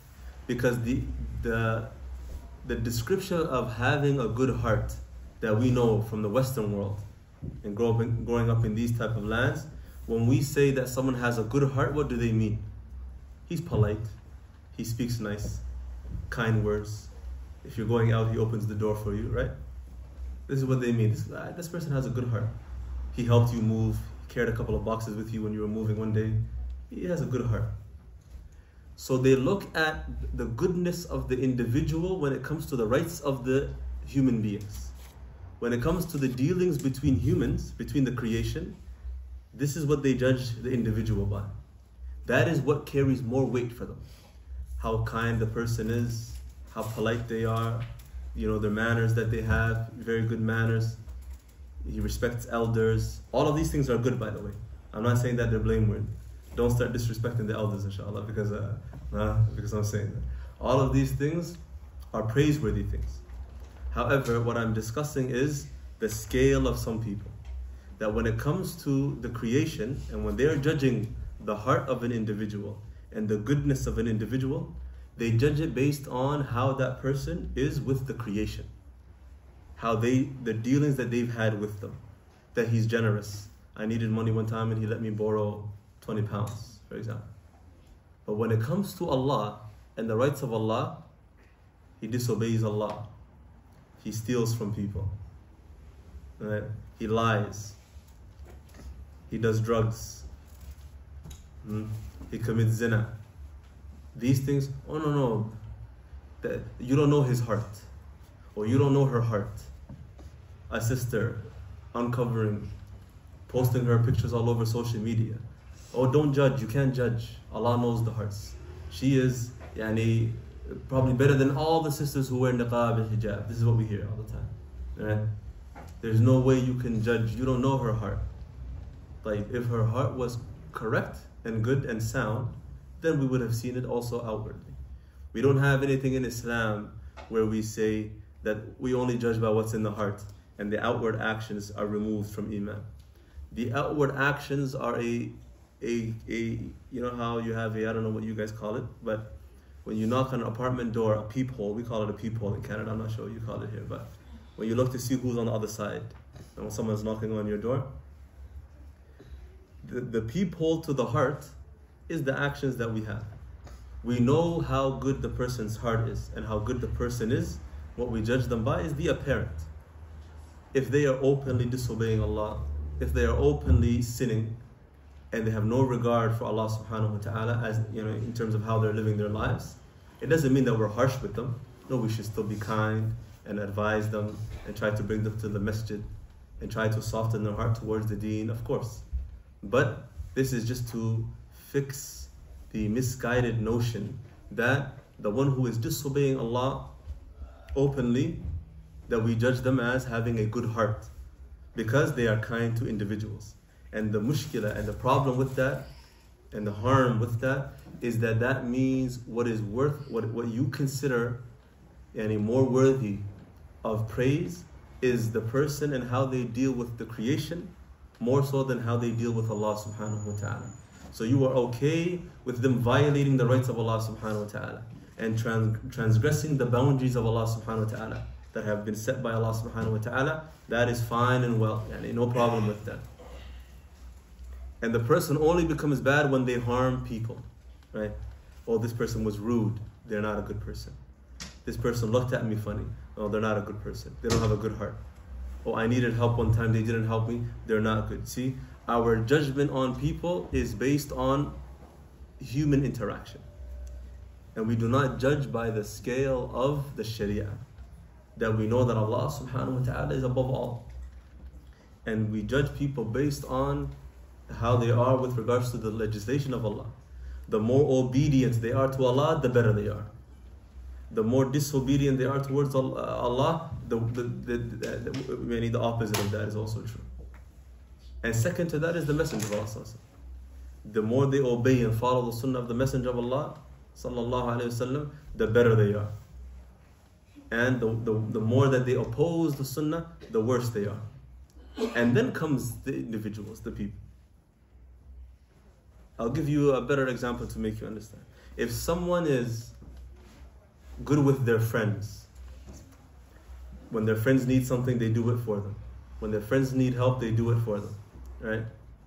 Because the description of having a good heart that we know from the Western world and growing up in these type of lands, when we say that someone has a good heart, what do they mean? He's polite, he speaks nice, kind words. If you're going out, he opens the door for you, right? This is what they mean. This person has a good heart. He helped you move, he carried a couple of boxes with you when you were moving one day. He has a good heart. So they look at the goodness of the individual when it comes to the rights of the human beings. When it comes to the dealings between humans, between the creation, this is what they judge the individual by. That is what carries more weight for them. How kind the person is, how polite they are, their manners that they have, very good manners. He respects elders. All of these things are good, by the way. I'm not saying that they're blameworthy. Don't start disrespecting the elders, inshallah, because I'm saying that. All of these things are praiseworthy things. However, what I'm discussing is the scale of some people. That when it comes to the creation, and when they're judging the heart of an individual and the goodness of an individual, they judge it based on how that person is with the creation. The dealings that they've had with them. That he's generous. I needed money one time and he let me borrow 20 pounds, for example. But when it comes to Allah and the rights of Allah, he disobeys Allah. He steals from people. Right? He lies. He does drugs. He commits zina. These things, no. You don't know his heart. Or you don't know her heart. A sister uncovering, posting her pictures all over social media. Oh, don't judge, you can't judge. Allah knows the hearts. She is probably better than all the sisters who wear niqab and hijab. This is what we hear all the time. Right? There's no way you can judge. You don't know her heart. Like, if her heart was correct and good and sound, then we would have seen it also outwardly. We don't have anything in Islam where we say that we only judge by what's in the heart and the outward actions are removed from Iman. The outward actions are how you have I don't know what you guys call it, but when you knock on an apartment door, a peephole, we call it a peephole in Canada, I'm not sure what you call it here, but when you look to see who's on the other side, and when someone's knocking on your door, the peephole to the heart is the actions that we have. We know how good the person's heart is and how good the person is. What we judge them by is the apparent. If they are openly disobeying Allah, if they are openly sinning, and they have no regard for Allah subhanahu wa ta'ala as in terms of how they're living their lives, it doesn't mean that we're harsh with them. No, we should still be kind and advise them and try to bring them to the masjid and try to soften their heart towards the deen, of course. But this is just to fix the misguided notion that the one who is disobeying Allah openly, that we judge them as having a good heart because they are kind to individuals. And the mushkila and the problem with that and the harm with that is that means what is worth, what you consider any more worthy of praise is the person and how they deal with the creation more so than how they deal with Allah subhanahu wa ta'ala. So you are okay with them violating the rights of Allah subhanahu wa ta'ala and transgressing the boundaries of Allah subhanahu wa ta'ala that have been set by Allah subhanahu wa ta'ala. That is fine and well, no problem with that. And the person only becomes bad when they harm people, right? Oh, this person was rude. They're not a good person. This person looked at me funny. Oh, they're not a good person. They don't have a good heart. Oh, I needed help one time. They didn't help me. They're not good. See, our judgment on people is based on human interaction. And we do not judge by the scale of the Sharia. That we know that Allah subhanahu wa ta'ala is above all. And we judge people based on how they are with regards to the legislation of Allah. The more obedient they are to Allah, the better they are. The more disobedient they are towards Allah, the opposite of that is also true. And second to that is the Messenger of Allah. The more they obey and follow the sunnah of the Messenger of Allah, sallallahu alayhi wasallam, the better they are. And the more that they oppose the sunnah, the worse they are. And then comes the individuals, the people. I'll give you a better example to make you understand. If someone is good with their friends. When their friends need something, they do it for them. When their friends need help, they do it for them, right?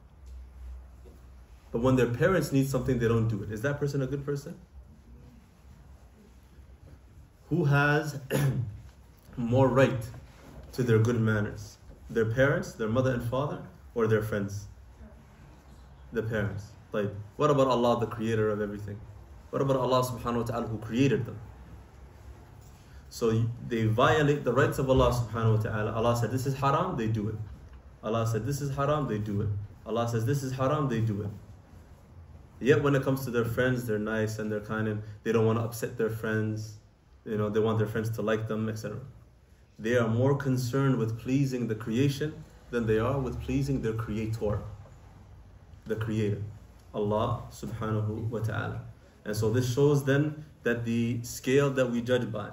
But when their parents need something, they don't do it. Is that person a good person? Who has more right to their good manners? Their parents, their mother and father, or their friends? The parents. Like, what about Allah, the creator of everything? What about Allah subhanahu wa ta'ala who created them? So they violate the rights of Allah subhanahu wa ta'ala. Allah said this is haram, they do it. Allah said this is haram, they do it. Allah says this is haram, they do it. Yet when it comes to their friends, they're nice and they're kind and they don't want to upset their friends. You know, they want their friends to like them, etc. They are more concerned with pleasing the creation than they are with pleasing their creator, the creator, Allah subhanahu wa ta'ala. And so this shows then that the scale that we judge by,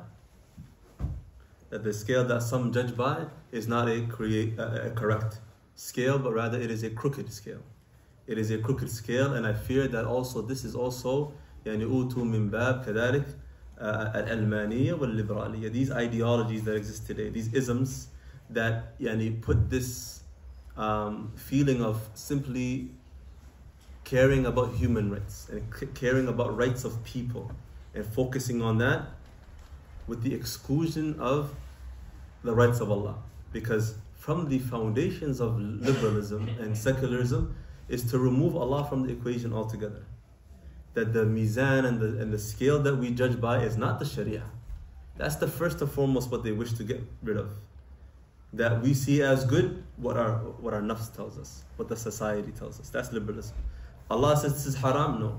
that the scale that some judge by is not a correct scale, but rather it is a crooked scale. It is a crooked scale, and I fear that also this is also يعني أوتوا من باب كذلك العلمانية والليبرالية. These ideologies that exist today, these isms that يعني put this feeling of simply caring about human rights and caring about rights of people and focusing on that with the exclusion of the rights of Allah. Because from the foundations of liberalism and secularism is to remove Allah from the equation altogether. That the mizan and the scale that we judge by is not the sharia. That's the first and foremost what they wish to get rid of. That we see as good what our nafs tells us, what the society tells us. That's liberalism. Allah says this is haram, no.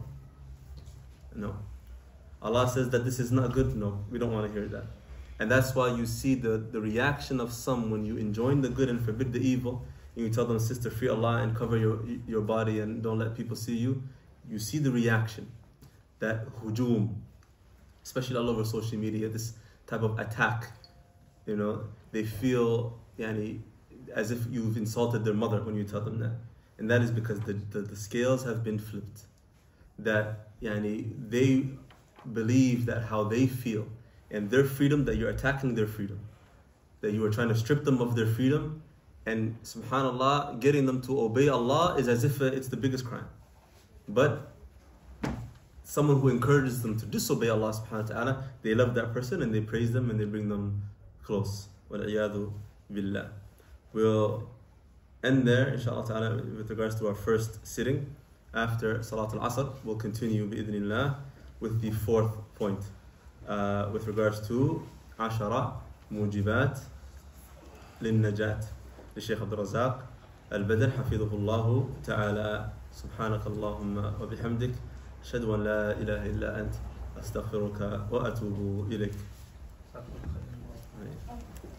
No. Allah says that this is not good, no. We don't want to hear that. And that's why you see the reaction of some when you enjoin the good and forbid the evil, and you tell them, sister, fear Allah and cover your body and don't let people see you. You see the reaction, that hujum, especially all over social media, this type of attack. You know, they feel as if you've insulted their mother when you tell them that. And that is because the scales have been flipped. That they believe that how they feel and their freedom, that you're attacking their freedom. That you are trying to strip them of their freedom. And subhanAllah, getting them to obey Allah is as if it's the biggest crime. But someone who encourages them to disobey Allah subhanahu wa ta'ala, they love that person and they praise them and they bring them close. Wal-iyadu billah. We'll end there, inshallah ta'ala, with regards to our first sitting. After Salat al-Asr, we'll continue bi-idhnillah with the fourth point. With regards to 10 موجبات للنجاة للشيخ عبد الرزاق البدر حفظه الله تعالى. سبحانك اللهم وبحمدك أشهد أن لا إله إلا أنت أستغفرك وأتوب إليك.